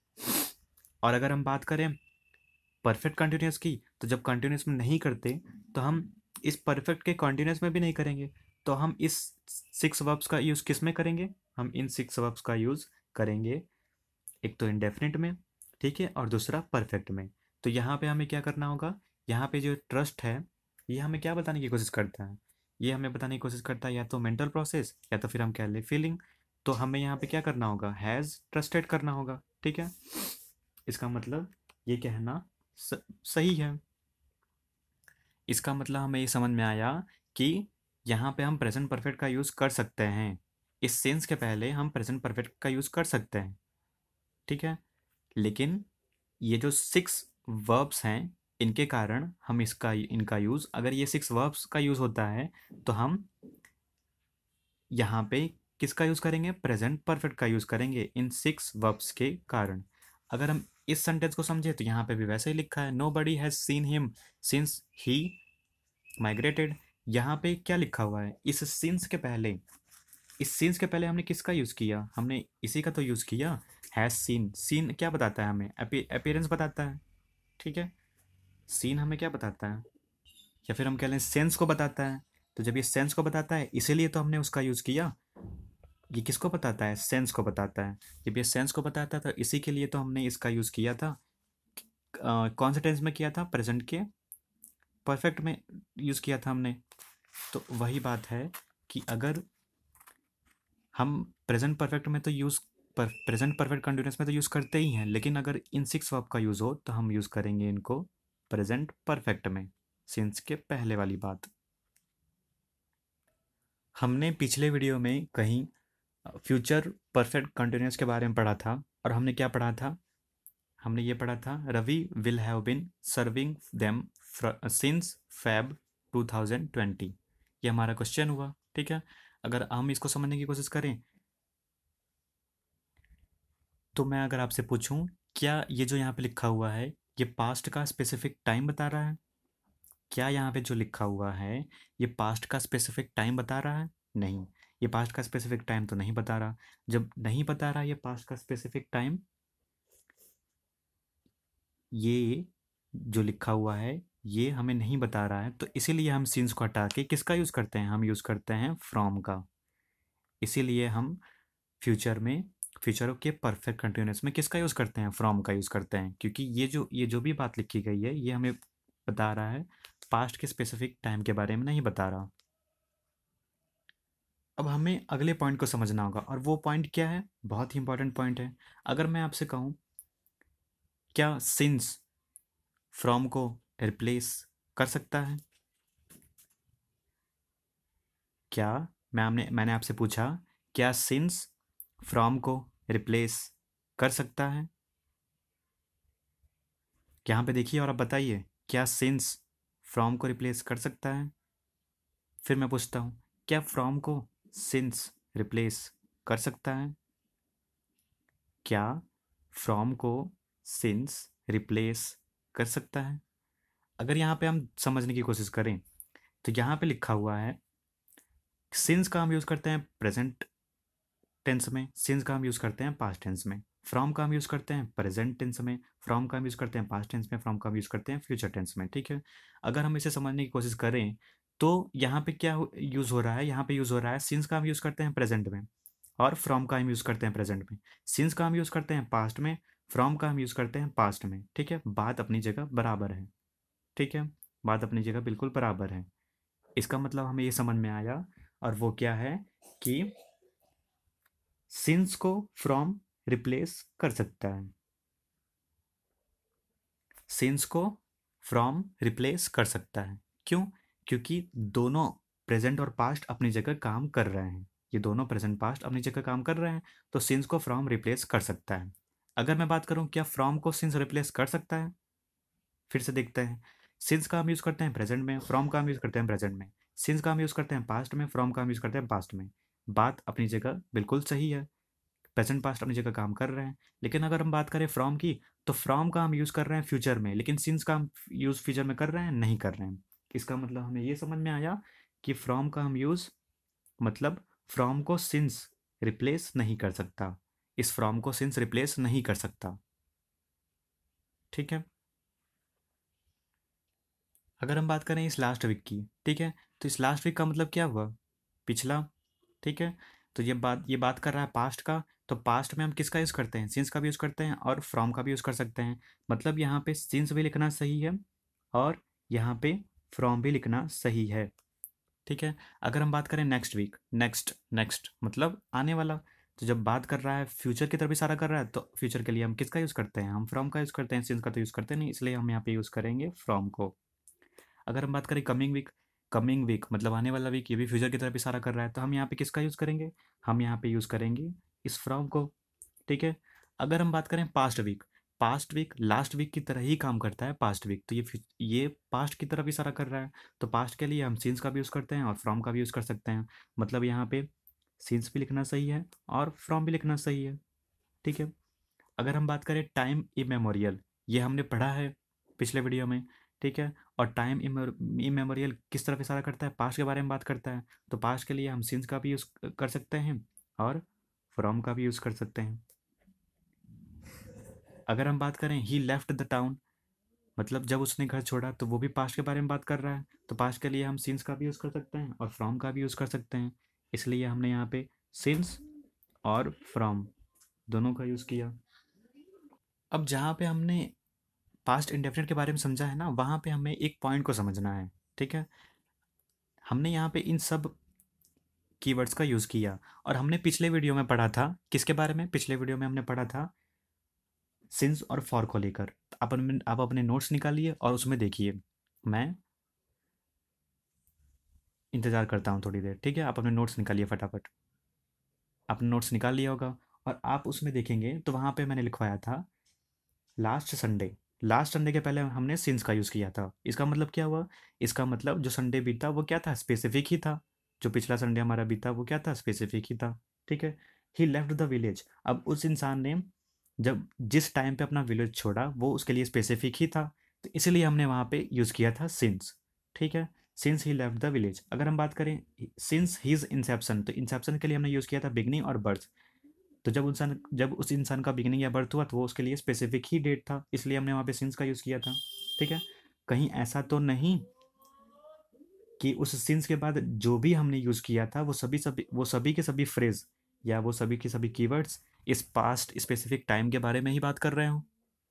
[SPEAKER 1] और अगर हम बात करें परफेक्ट कंटिन्यूस की, तो जब कंटिन्यूस में नहीं करते तो हम इस परफेक्ट के कंटिन्यूस में भी नहीं करेंगे, तो हम इस सिक्स वर्ब्स का यूज़ किस में करेंगे, हम इन सिक्स वर्ब्स का यूज़ करेंगे एक तो इंडेफिनिट में, ठीक है, और दूसरा परफेक्ट में। तो यहाँ पे हमें क्या करना होगा, यहाँ पे जो ट्रस्ट है ये हमें क्या बताने की कोशिश करता है, ये हमें बताने की कोशिश करता है या तो मेंटल प्रोसेस या तो फिर हम कह लें फीलिंग। तो हमें यहाँ पे क्या करना होगा, हैज़ ट्रस्टेड करना होगा, ठीक है। इसका मतलब ये कहना स, सही है। इसका मतलब हमें ये समझ में आया कि यहाँ पे हम प्रेजेंट परफेक्ट का यूज़ कर सकते हैं, इस सेंस के पहले हम प्रेजेंट परफेक्ट का यूज़ कर सकते हैं, ठीक है। लेकिन ये जो सिक्स वर्ब्स हैं इनके कारण हम इसका इनका यूज़, अगर ये सिक्स वर्ब्स का यूज़ होता है तो हम यहाँ पे किसका यूज़ करेंगे, प्रेजेंट परफेक्ट का यूज़ करेंगे इन सिक्स वर्ब्स के कारण। अगर हम इस सेंटेंस को समझे तो यहाँ पे भी वैसे ही लिखा है, nobody has seen him since he migrated. यहाँ पे क्या लिखा हुआ है, इस सिंस के पहले, इस सिंस के पहले हमने किसका यूज़ किया, हमने इसी का तो यूज़ किया, हैज़ सीन। सीन क्या बताता है हमें, अपीयरेंस बताता है, ठीक है। सीन हमें क्या बताता है, या फिर हम कह लें सेंस को बताता है। तो जब ये सेंस को बताता है इसीलिए तो हमने उसका यूज़ किया। ये किसको बताता है, सेंस को बताता है। जब ये सेंस को बताता था इसी के लिए तो हमने इसका यूज़ किया था। आ, कौन से टेंस में किया था, प्रेजेंट के परफेक्ट में यूज़ किया था हमने। तो वही बात है कि अगर हम प्रेजेंट परफेक्ट में तो यूज़ पर प्रेजेंट परफेक्ट कंटिन्यूस में तो यूज़ करते ही हैं, लेकिन अगर इन सिक्स वर्ब का यूज़ हो तो हम यूज़ करेंगे इनको प्रेजेंट परफेक्ट में, सिंस के पहले वाली बात। हमने पिछले वीडियो में कहीं फ्यूचर परफेक्ट कंटिन्यूस के बारे में पढ़ा था, और हमने क्या पढ़ा था, हमने ये पढ़ा था Ravi will have been serving them since Feb two thousand twenty. ये हमारा क्वेश्चन हुआ, ठीक है। अगर हम इसको समझने की कोशिश करें तो मैं अगर आपसे पूछूं, क्या ये जो यहाँ पे लिखा हुआ है ये पास्ट का स्पेसिफिक टाइम बता रहा है, क्या यहाँ पे जो लिखा हुआ है ये पास्ट का स्पेसिफिक टाइम बता रहा है? नहीं, ये पास्ट का स्पेसिफिक टाइम तो नहीं बता रहा। जब नहीं बता रहा ये पास्ट का स्पेसिफिक टाइम, ये जो लिखा हुआ है ये हमें नहीं बता रहा है, तो इसीलिए हम सीन्स को हटा के किसका यूज़ करते हैं, हम यूज़ करते हैं फ्रॉम का। इसीलिए हम फ्यूचर में, फ्यूचर के परफेक्ट कंटिन्यूस में किसका यूज़ करते हैं, फ्रॉम का यूज़ करते हैं, क्योंकि ये जो ये जो भी बात लिखी गई है ये हमें बता रहा है, पास्ट के स्पेसिफिक टाइम के बारे में नहीं बता रहा। अब हमें अगले पॉइंट को समझना होगा, और वो पॉइंट क्या है, बहुत ही इंपॉर्टेंट पॉइंट है। अगर मैं आपसे कहूँ क्या सिंस फ्रॉम को रिप्लेस कर सकता है, क्या मैं हमने मैंने आपसे पूछा क्या सिंस फ्रॉम को रिप्लेस कर सकता है, यहाँ पे देखिए और आप बताइए, क्या सिंस फ्रॉम को रिप्लेस कर सकता है? फिर मैं पूछता हूँ, क्या फ्रॉम को सिंस रिप्लेस कर सकता है? क्या फ्रॉम को सिंस रिप्लेस कर सकता है? अगर यहाँ पे हम समझने की कोशिश करें तो यहाँ पे लिखा हुआ है सिंस का हम यूज़ करते हैं प्रेजेंट टेंस में, सिंस का हम यूज़ करते हैं पास्ट टेंस में, फ्रॉम का हम यूज़ करते हैं प्रेजेंट टेंस में, फ्रॉम का हम यूज़ करते हैं पास्ट टेंस में, फ्रॉम का हम यूज़ करते हैं फ्यूचर टेंस में, ठीक है। अगर हम इसे समझने की कोशिश करें तो यहाँ पे क्या यूज़ हो रहा है, यहाँ पे यूज़ हो रहा है सिंस का हम यूज़ करते हैं प्रेजेंट में, और फ्रॉम का हम यूज़ करते हैं प्रेजेंट में, सिंस का हम यूज़ करते हैं पास्ट में, फ्रॉम का हम यूज़ करते हैं पास्ट में। ठीक है, बात अपनी जगह बराबर है। ठीक है, बात अपनी जगह बिल्कुल बराबर है। इसका मतलब हमें ये समझ में आया, और वो क्या है कि सिंस को फ्रॉम रिप्लेस कर सकता है, सिंस को फ्रॉम रिप्लेस कर सकता है। क्यों? क्योंकि दोनों प्रेजेंट और पास्ट अपनी जगह काम कर रहे हैं, ये दोनों प्रेजेंट पास्ट अपनी जगह काम कर रहे हैं, तो सिंस को फ्रॉम रिप्लेस कर सकता है। अगर मैं बात करूं क्या फ्रॉम को सिंस रिप्लेस कर सकता है, फिर से देखते हैं। सिंस का हम यूज़ करते हैं प्रेजेंट में, फ्रॉम का हम यूज़ करते हैं प्रेजेंट में, सिंस का हम यूज़ करते हैं पास्ट में, फ्रॉम का हम यूज़ करते हैं पास्ट में। बात अपनी जगह बिल्कुल सही है, प्रेजेंट पास्ट अपनी जगह काम कर रहे हैं। लेकिन अगर हम बात करें फ्रॉम की, तो फ्रॉम का हम यूज़ कर रहे हैं फ्यूचर में, लेकिन सिंस का हम यूज़ फ्यूचर में कर रहे हैं, नहीं कर रहे हैं। इसका मतलब हमें ये समझ में आया कि फ्रॉम का हम यूज़ मतलब फ्रॉम को सिंस रिप्लेस नहीं कर सकता, इस फ्रॉम को सिंस रिप्लेस नहीं कर सकता। ठीक है, अगर हम बात करें इस लास्ट वीक की, ठीक है, तो इस लास्ट वीक का मतलब क्या हुआ, पिछला। ठीक है, तो ये बात ये बात कर रहा है पास्ट का, तो पास्ट में हम किसका यूज़ करते हैं, सिंस का भी यूज़ करते हैं और फ्रॉम का भी यूज़ कर सकते हैं। मतलब यहाँ पे सिंस भी लिखना सही है और यहाँ पे फ्रॉम भी लिखना सही है। ठीक है, अगर हम बात करें नेक्स्ट वीक, नेक्स्ट नेक्स्ट मतलब आने वाला, तो जब बात कर रहा है फ्यूचर की तरफ इशारा कर रहा है, तो फ्यूचर के लिए हम किसका यूज़ करते हैं, हम फ्रॉम का यूज़ करते हैं, सिंस का तो यूज़ करते नहीं, इसलिए हम यहाँ पे यूज़ करेंगे फ्रॉम को। अगर हम बात करें कमिंग वीक, कमिंग वीक मतलब आने वाला वीक, ये भी फ्यूचर की तरफ इशारा कर रहा है, तो हम यहाँ पे किसका यूज़ करेंगे, हम यहाँ पे यूज़ करेंगे इस फ्रॉम को। ठीक है, अगर हम बात करें past week, past week last week की तरह ही काम करता है पास्ट वीक, तो ये फ्यू- ये पास्ट की तरफ इशारा कर रहा है, तो पास्ट के लिए हम सिंस का भी यूज़ करते हैं और फ्रॉम का भी यूज़ कर सकते हैं। मतलब यहाँ पे सिंस भी लिखना सही है और फ्रॉम भी लिखना सही है। ठीक है, अगर हम बात करें टाइम इमेमोरियल, ये हमने पढ़ा है पिछले वीडियो में। ठीक है, और टाइम इमेमोरियल किस तरफ इशारा करता है, पास्ट के बारे में बात करता है, तो पास्ट के लिए हम सिंस का भी यूज़ कर सकते हैं और फ्रॉम का भी यूज़ कर सकते हैं। अगर हम बात करें ही लेफ्ट द टाउन, मतलब जब उसने घर छोड़ा, तो वो भी पास्ट के बारे में बात कर रहा है, तो पास्ट के लिए हम सिंस का भी यूज़ कर सकते हैं और फ्रॉम का भी यूज़ कर सकते हैं। इसलिए हमने यहाँ पे सिंस और फ्रॉम दोनों का यूज़ किया। अब जहाँ पे हमने पास्ट इंडेफिनिट के बारे में समझा है ना, वहाँ पे हमें एक पॉइंट को समझना है। ठीक है, हमने यहाँ पे इन सब कीवर्ड्स का यूज़ किया, और हमने पिछले वीडियो में पढ़ा था किसके बारे में, पिछले वीडियो में हमने पढ़ा था सिंस और फॉर को लेकर। आप अपने आप अपने नोट्स निकालिए और उसमें देखिए, मैं इंतज़ार करता हूँ थोड़ी देर। ठीक है, आप अपने नोट्स निकालिए फटाफट, आपने नोट्स निकाल लिया होगा, और आप उसमें देखेंगे तो वहाँ पे मैंने लिखवाया था लास्ट संडे। लास्ट संडे के पहले हमने सिंस का यूज़ किया था। इसका मतलब क्या हुआ, इसका मतलब जो संडे बीता वो क्या था, स्पेसिफिक ही था। जो पिछला संडे हमारा बीता वो क्या था, स्पेसिफिक ही था। ठीक है, ही लेफ्ट द विलेज, अब उस इंसान ने जब जिस टाइम पे अपना विलेज छोड़ा वो उसके लिए स्पेसिफिक ही था, तो इसलिए हमने वहाँ पे यूज़ किया था सिंस। ठीक है, since he left the village. अगर हम बात करें सिंस हीज इंसेप्शन, तो इंसेप्शन के लिए हमने यूज़ किया था बिगनिंग और बर्थ। तो जब इंसान जब उस इंसान का बिगिनिंग या बर्थ हुआ, तो वो उसके लिए स्पेसिफिक ही डेट था, इसलिए हमने वहाँ पे सिंस का यूज़ किया था। ठीक है, कहीं ऐसा तो नहीं कि उस सिंस के बाद जो भी हमने यूज़ किया था वो सभी सभी वो सभी के सभी फ्रेज या वो सभी के सभी कीवर्ड्स इस पास्ट स्पेसिफिक टाइम के बारे में ही बात कर रहे हो।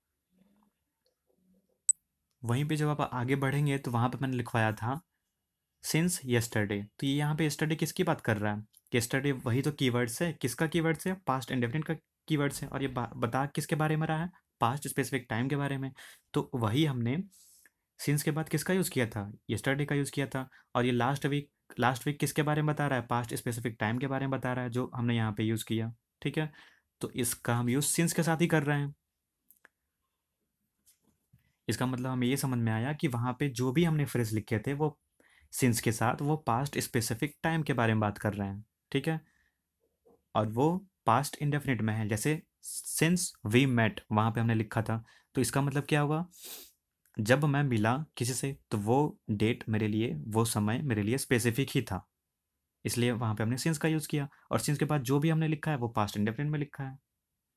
[SPEAKER 1] वहीं पे जब आप आगे बढ़ेंगे तो वहाँ पे मैंने लिखवाया था सिंस येस्टरडे, तो ये यहाँ पे येस्टरडे किसकी बात कर रहा है, येस्टरडे वही तो कीवर्ड्स है, किसका कीवर्ड्स है, पास्ट इंडेफिनिट का कीवर्ड्स है, और ये बा, बता किसके बारे में रहा है, पास्ट स्पेसिफिक टाइम के बारे में। तो वही हमने सिंस के बाद किसका यूज़ किया था, येस्टरडे का यूज़ किया था। और ये लास्ट वीक लास्ट वीक किसके बारे में बता रहा है, पास्ट स्पेसिफिक टाइम के बारे में बता रहा है, जो हमने यहाँ पे यूज़ किया। ठीक है, तो इसका हम यूज़ सिंस के साथ ही कर रहे हैं। इसका मतलब हमें ये समझ में आया कि वहाँ पे जो भी हमने फ्रेज लिखे थे वो सिंस के साथ वो पास्ट स्पेसिफिक टाइम के बारे में बात कर रहे हैं। ठीक है, और वो पास्ट इंडेफिनिट में है, जैसे सिंस वी मेट वहाँ पे हमने लिखा था, तो इसका मतलब क्या हुआ, जब मैं मिला किसी से तो वो डेट मेरे लिए, वो समय मेरे लिए स्पेसिफिक ही था, इसलिए वहाँ पे हमने सिंस का यूज़ किया, और सिंस के बाद जो भी हमने लिखा है वो पास्ट इंडेफिनिट में लिखा है।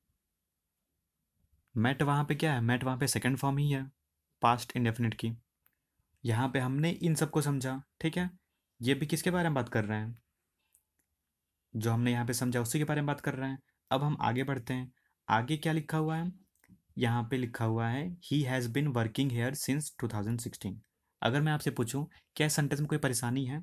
[SPEAKER 1] मेट वहाँ पे क्या है, मेट वहाँ पे सेकंड फॉर्म ही है पास्ट इंडेफिनिट की। यहाँ पे हमने इन सबको समझा। ठीक है, ये भी किसके बारे में बात कर रहे हैं, जो हमने यहाँ पे समझा उसी के बारे में बात कर रहे हैं। अब हम आगे बढ़ते हैं। आगे क्या लिखा हुआ है? यहाँ पे लिखा हुआ है he has been working here since two thousand sixteen. अगर मैं आपसे पूछूं क्या सेंटेंस में कोई परेशानी है,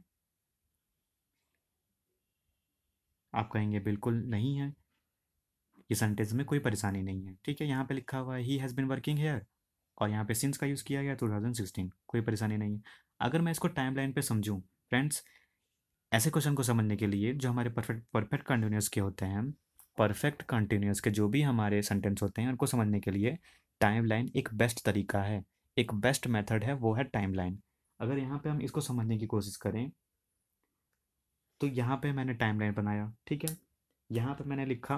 [SPEAKER 1] आप कहेंगे बिल्कुल नहीं है, ये सेंटेंस में कोई परेशानी नहीं है। ठीक है, यहाँ पे लिखा हुआ है he has been working here और यहाँ पे सिंस का यूज़ किया गया टू थाउजेंड सिक्सटीन, कोई परेशानी नहीं है। अगर मैं इसको टाइमलाइन पे समझूं फ्रेंड्स, ऐसे क्वेश्चन को समझने के लिए जो हमारे परफेक्ट परफेक्ट कंटिन्यूस के होते हैं, परफेक्ट कंटिन्यूस के जो भी हमारे सेंटेंस होते हैं उनको समझने के लिए टाइमलाइन एक बेस्ट तरीका है, एक बेस्ट मेथड है, वो है टाइमलाइन। अगर यहाँ पे हम इसको समझने की कोशिश करें तो यहाँ पे मैंने टाइमलाइन बनाया। ठीक है, यहाँ पे मैंने लिखा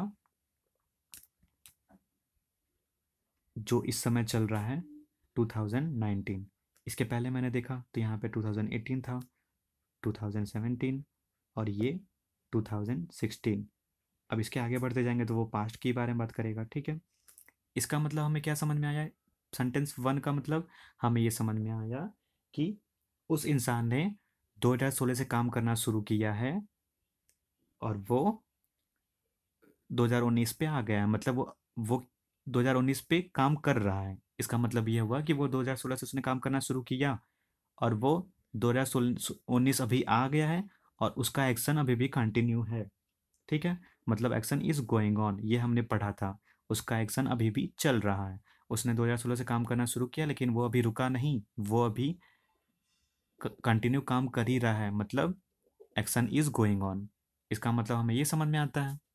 [SPEAKER 1] जो इस समय चल रहा है टू थाउजेंड नाइनटीन। इसके पहले मैंने देखा तो यहाँ पे टू थाउजेंड एटीन था, टू थाउजेंड सेवेंटीन और ये टू थाउजेंड सिक्सटीन। अब इसके आगे बढ़ते जाएंगे तो वो पास्ट के बारे में बात करेगा। ठीक है, इसका मतलब हमें क्या समझ में आया? सेंटेंस वन का मतलब हमें ये समझ में आया कि उस इंसान ने दो हज़ार सोलह से काम करना शुरू किया है और वो दो हज़ार उन्नीस पे आ गया है, मतलब वो वो दो हज़ार उन्नीस पे काम कर रहा है। इसका मतलब ये हुआ कि वो दो हज़ार सोलह से उसने काम करना शुरू किया और वो दो हज़ार उन्नीस अभी आ गया है और उसका एक्शन अभी भी कंटिन्यू है। ठीक है, मतलब एक्शन इज गोइंग ऑन, ये हमने पढ़ा था, उसका एक्शन अभी भी चल रहा है। उसने दो हज़ार सोलह से काम करना शुरू किया लेकिन वो अभी रुका नहीं, वो अभी कंटिन्यू काम कर ही रहा है, मतलब एक्शन इज गोइंग ऑन। इसका मतलब हमें ये समझ में आता है।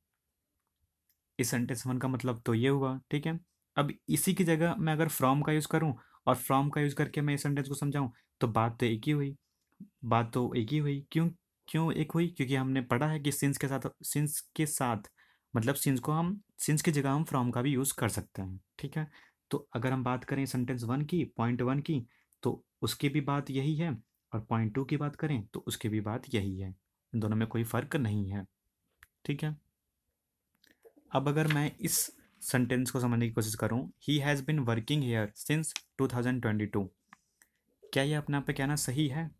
[SPEAKER 1] इस सेंटेंस वन का मतलब तो ये हुआ। ठीक है, अब इसी की जगह मैं अगर फ्रॉम का यूज़ करूं और फ्रॉम का यूज़ करके मैं इस सेंटेंस को समझाऊं तो बात तो एक ही हुई। बात तो एक ही हुई क्यों? क्यों एक हुई? क्योंकि हमने पढ़ा है कि सिंस के साथ सिंस के साथ मतलब सिंस को हम सिंस की जगह हम फ्रॉम का भी यूज़ कर सकते हैं। ठीक है, तो अगर हम बात करें सेंटेंस वन की, पॉइंट वन की, तो उसकी भी बात यही है और पॉइंट टू की बात करें तो उसकी भी बात यही है, इन दोनों में कोई फ़र्क नहीं है। ठीक है, अब अगर मैं इस सेंटेंस को समझने की कोशिश करूं, he has been working here since two thousand twenty two, क्या ये अपने आप पे कहना सही है?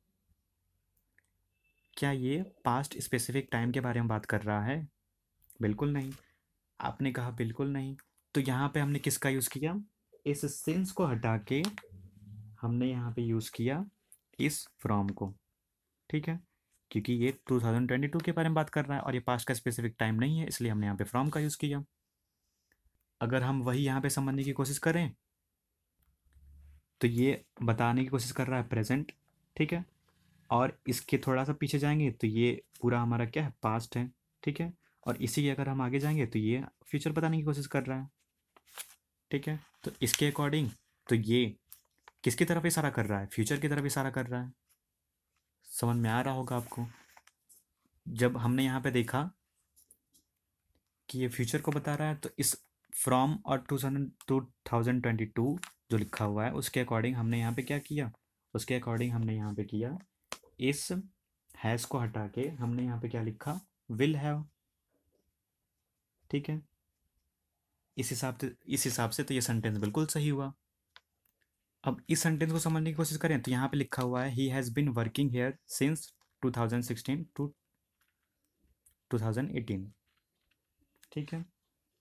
[SPEAKER 1] क्या ये पास्ट स्पेसिफिक टाइम के बारे में बात कर रहा है? बिल्कुल नहीं। आपने कहा बिल्कुल नहीं, तो यहाँ पे हमने किसका यूज़ किया? इस सिंस को हटा के हमने यहाँ पे यूज़ किया इस फ्रॉम को। ठीक है, क्योंकि ये टू थाउजेंड ट्वेंटी टू के बारे में बात कर रहा है और ये पास्ट का स्पेसिफिक टाइम नहीं है, इसलिए हमने यहाँ पे फ्रॉम का यूज़ किया। अगर हम वही यहाँ पे समझने की कोशिश करें तो ये बताने की कोशिश कर रहा है प्रेजेंट। ठीक है, और इसके थोड़ा सा पीछे जाएंगे तो ये पूरा हमारा क्या है? पास्ट है। ठीक है, और इसी के अगर हम आगे जाएंगे तो ये फ्यूचर बताने की कोशिश कर रहा है। ठीक है, तो इसके अकॉर्डिंग तो ये किसकी तरफ इशारा कर रहा है? फ्यूचर की तरफ इशारा कर रहा है। समझ में आ रहा होगा आपको। जब हमने यहाँ पे देखा कि ये फ्यूचर को बता रहा है तो इस फ्रॉम और two thousand two thousand twenty two जो लिखा हुआ है उसके अकॉर्डिंग हमने यहाँ पे क्या किया? उसके अकॉर्डिंग हमने यहाँ पे किया, इस हैज़ को हटा के हमने यहाँ पे क्या लिखा? Will have. ठीक है, इस हिसाब से इस हिसाब से तो ये सेंटेंस बिल्कुल सही हुआ। अब इस सेंटेंस को समझने की कोशिश करें तो यहाँ पे लिखा हुआ है he has been working here since two thousand sixteen to two thousand eighteen. ठीक है,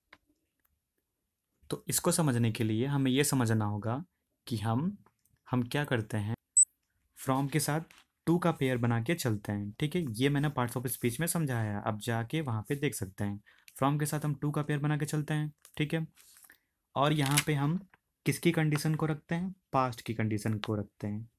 [SPEAKER 1] तो इसको समझने के लिए हमें ये समझना होगा कि हम हम क्या करते हैं, फ्रॉम के साथ टू का पेयर बना के चलते हैं। ठीक है, ये मैंने पार्ट्स ऑफ स्पीच में समझाया है, अब जाके वहाँ पे देख सकते हैं। फ्रॉम के साथ हम टू का पेयर बना के चलते हैं। ठीक है, और यहाँ पे हम किसकी कंडीशन को रखते हैं? पास्ट की कंडीशन को रखते हैं।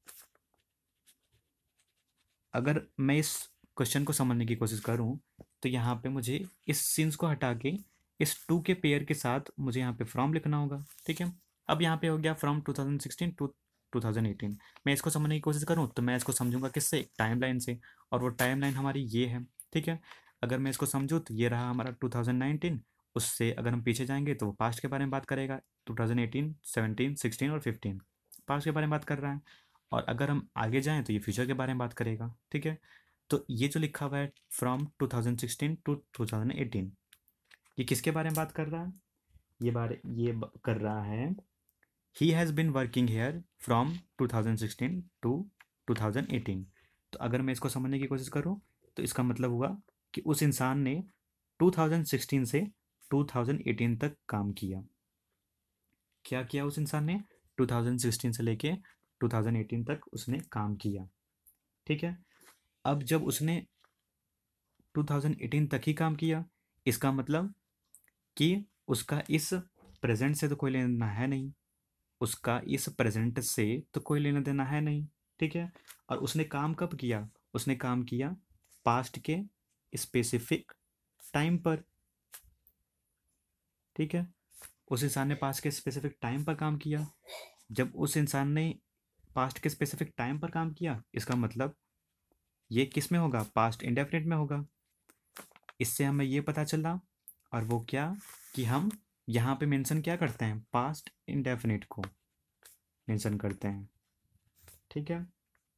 [SPEAKER 1] अगर मैं इस क्वेश्चन को समझने की कोशिश करूँ तो यहाँ पे मुझे इस सिंस को हटा के इस टू के पेयर के साथ मुझे यहाँ पे फ्रॉम लिखना होगा। ठीक है, अब यहाँ पे हो गया from two thousand sixteen to two thousand eighteen. मैं इसको समझने की कोशिश करूँ तो मैं इसको समझूंगा किससे? टाइमलाइन से, और वो टाइमलाइन हमारी ये है। ठीक है, अगर मैं इसको समझूँ तो ये रहा हमारा टू थाउजेंड नाइनटीन, उससे अगर हम पीछे जाएंगे तो वो पास्ट के बारे में बात करेगा, two thousand eighteen, seventeen, sixteen और फिफ्टीन पास्ट के बारे में बात कर रहा है। और अगर हम आगे जाएं तो ये फ्यूचर के बारे में बात करेगा। ठीक है, तो ये जो लिखा हुआ है from two thousand sixteen to two thousand eighteen, ये किसके बारे में बात कर रहा है? ये बारे ये ब- कर रहा है he has been working here from two thousand sixteen to two thousand eighteen. तो अगर मैं इसको समझने की कोशिश करूँ तो इसका मतलब हुआ कि उस इंसान ने टू थाउजेंड सिक्सटीन से टू थाउजेंड एटीन तक काम किया। क्या किया उस इंसान ने? टू थाउजेंड सिक्सटीन से लेके टू थाउजेंड एटीन तक उसने काम किया। ठीक है। अब जब उसने टू थाउजेंड एटीन तक ही काम किया, इसका मतलब कि उसका इस प्रेजेंट से तो कोई लेना देना है नहीं, उसका इस प्रेजेंट से तो कोई लेना देना है नहीं। ठीक है। और उसने काम कब किया? उसने काम किया पास्ट के स्पेसिफिक टाइम पर। ठीक है। उस इंसान ने पास्ट के स्पेसिफिक टाइम पर काम किया। जब उस इंसान ने पास्ट के स्पेसिफिक टाइम पर काम किया, इसका मतलब ये किस में होगा? पास्ट इंडेफिनिट में होगा। इससे हमें ये पता चला, और वो क्या कि हम यहाँ पे मेंशन क्या करते हैं? पास्ट इंडेफिनिट को मेंशन करते हैं। ठीक है।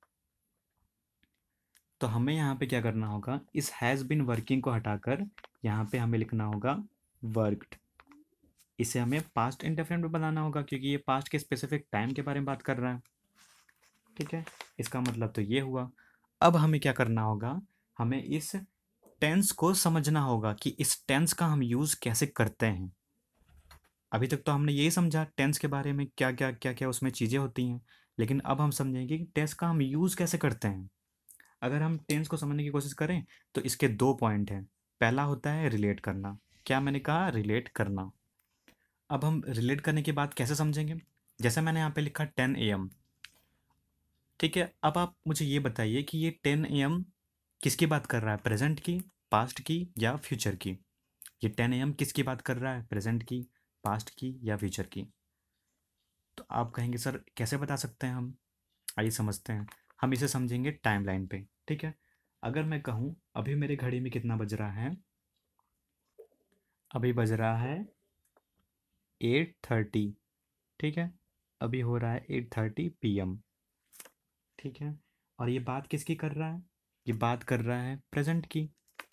[SPEAKER 1] तो हमें यहाँ पे क्या करना होगा? इस हैज़ बिन वर्किंग को हटाकर यहाँ पे हमें लिखना होगा वर्कड। इसे हमें पास्ट इंडेफिनिट में बनाना होगा, क्योंकि ये पास्ट के स्पेसिफिक टाइम के बारे में बात कर रहा है। ठीक है। इसका मतलब तो ये हुआ। अब हमें क्या करना होगा? हमें इस टेंस को समझना होगा कि इस टेंस का हम यूज़ कैसे करते हैं। अभी तक तो हमने यही समझा टेंस के बारे में, क्या क्या क्या क्या उसमें चीज़ें होती हैं, लेकिन अब हम समझेंगे कि टेंस का हम यूज़ कैसे करते हैं। अगर हम टेंस को समझने की कोशिश करें तो इसके दो पॉइंट हैं। पहला होता है रिलेट करना। क्या मैंने कहा? रिलेट करना। अब हम रिलेट करने की बात कैसे समझेंगे? जैसे मैंने यहाँ पे लिखा टेन ए एम। ठीक है। अब आप मुझे ये बताइए कि ये टेन ए एम किसकी बात कर रहा है? प्रेजेंट की, पास्ट की या फ्यूचर की? ये टेन ए एम किसकी बात कर रहा है? प्रेजेंट की, पास्ट की या फ्यूचर की? तो आप कहेंगे सर कैसे बता सकते हैं हम? आइए समझते हैं। हम इसे समझेंगे टाइमलाइन पे। ठीक है। अगर मैं कहूँ अभी मेरे घड़ी में कितना बज रहा है? अभी बज रहा है एट थर्टी। ठीक है। अभी हो रहा है एट थर्टी पी एम। ठीक है। और ये बात किसकी कर रहा है? ये बात कर रहा है प्रेजेंट की।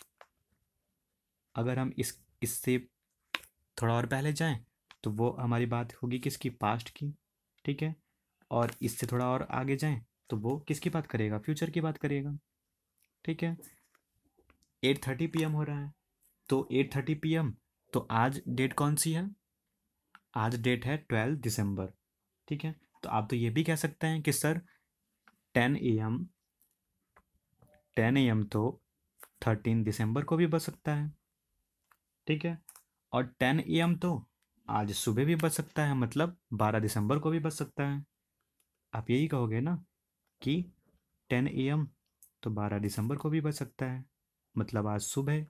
[SPEAKER 1] अगर हम इस इससे थोड़ा और पहले जाएं तो वो हमारी बात होगी किसकी? पास्ट की। ठीक है। और इससे थोड़ा और आगे जाएं तो वो किसकी बात करेगा? फ्यूचर की बात करेगा। ठीक है। एट थर्टी पी एम हो रहा है, तो एट थर्टी पी एम, तो आज डेट कौन सी है? आज डेट है ट्वेल्व दिसंबर। ठीक है। तो आप तो ये भी कह सकते हैं कि sir ten A M ten A M तो थर्टीन दिसंबर को भी बज सकता है। ठीक है। और टेन ए एम तो आज सुबह भी बज सकता है, मतलब बारह दिसंबर को भी बज सकता है। आप यही कहोगे ना कि टेन ए एम तो बारह दिसंबर को भी बज सकता है, मतलब आज सुबह।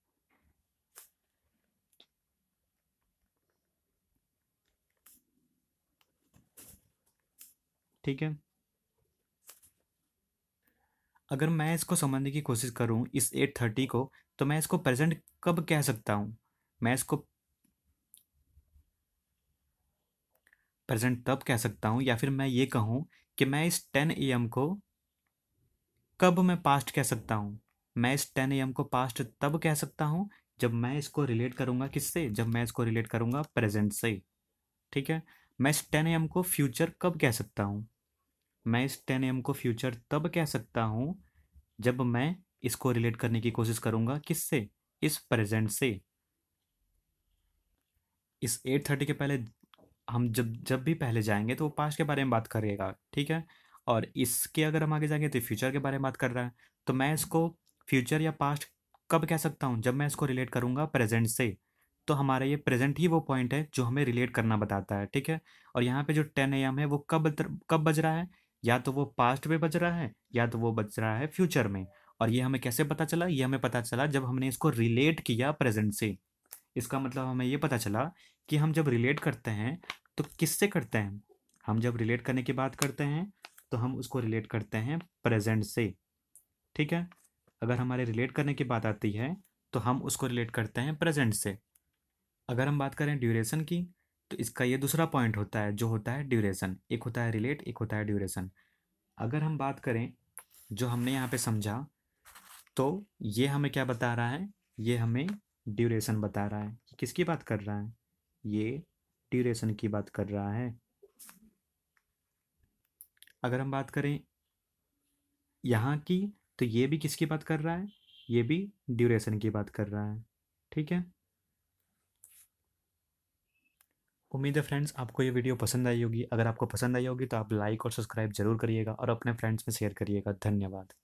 [SPEAKER 1] ठीक है। अगर मैं इसको समझने की कोशिश करूं इस एट थर्टी को, तो मैं इसको प्रेजेंट कब कह सकता हूं? मैं इसको प्रेजेंट तब कह सकता हूं, या फिर मैं ये कहूं कि मैं इस टेन ए एम को कब मैं पास्ट कह सकता हूँ? मैं इस टेन ए एम को पास्ट तब कह सकता हूँ जब मैं इसको रिलेट करूँगा किससे? जब मैं इसको रिलेट करूँगा प्रेजेंट से। ठीक है। मैं इस टेन ए एम को फ्यूचर कब कह सकता हूँ? मैं इस टेन ए एम को फ्यूचर तब कह सकता हूँ जब मैं इसको रिलेट करने की कोशिश करूँगा किससे? इस प्रेजेंट से। इस एट थर्टी के पहले हम जब जब भी पहले जाएंगे तो वो पास्ट के बारे में बात करेगा। ठीक है। और इसके अगर हम आगे जाएंगे तो फ्यूचर के बारे में बात कर रहा है। तो मैं इसको फ्यूचर या पास्ट कब कह सकता हूँ? जब मैं इसको रिलेट करूँगा प्रेजेंट से। तो हमारा ये प्रेजेंट ही वो पॉइंट है जो हमें रिलेट करना बताता है। ठीक है। और यहाँ पे जो टेन ए एम है वो कब तर- कब बज रहा है? या तो वो पास्ट में बज रहा है या तो वो बज रहा है फ्यूचर में। और ये हमें कैसे पता चला? ये हमें पता चला जब हमने इसको रिलेट किया प्रेजेंट से। इसका मतलब हमें ये पता चला कि हम जब रिलेट करते हैं तो किससे करते हैं? हम जब रिलेट करने की बात करते हैं तो हम उसको रिलेट करते हैं प्रेजेंट से। ठीक है। अगर हमारे रिलेट करने की बात आती है तो हम उसको रिलेट करते हैं प्रेजेंट से। अगर हम बात करें ड्यूरेशन की, तो इसका ये दूसरा पॉइंट होता है जो होता है ड्यूरेशन। एक होता है रिलेट, एक होता है ड्यूरेशन। अगर हम बात करें जो हमने यहाँ पे समझा, तो ये हमें क्या बता रहा है? ये हमें ड्यूरेशन बता रहा है। कि किसकी बात कर रहा है? ये ड्यूरेशन की बात कर रहा है। अगर हम बात करें यहाँ की, तो ये भी किसकी बात कर रहा है? ये भी ड्यूरेशन की बात कर रहा है। ठीक है। उम्मीद है फ्रेंड्स आपको ये वीडियो पसंद आई होगी। अगर आपको पसंद आई होगी तो आप लाइक और सब्सक्राइब जरूर करिएगा और अपने फ्रेंड्स में शेयर करिएगा। धन्यवाद।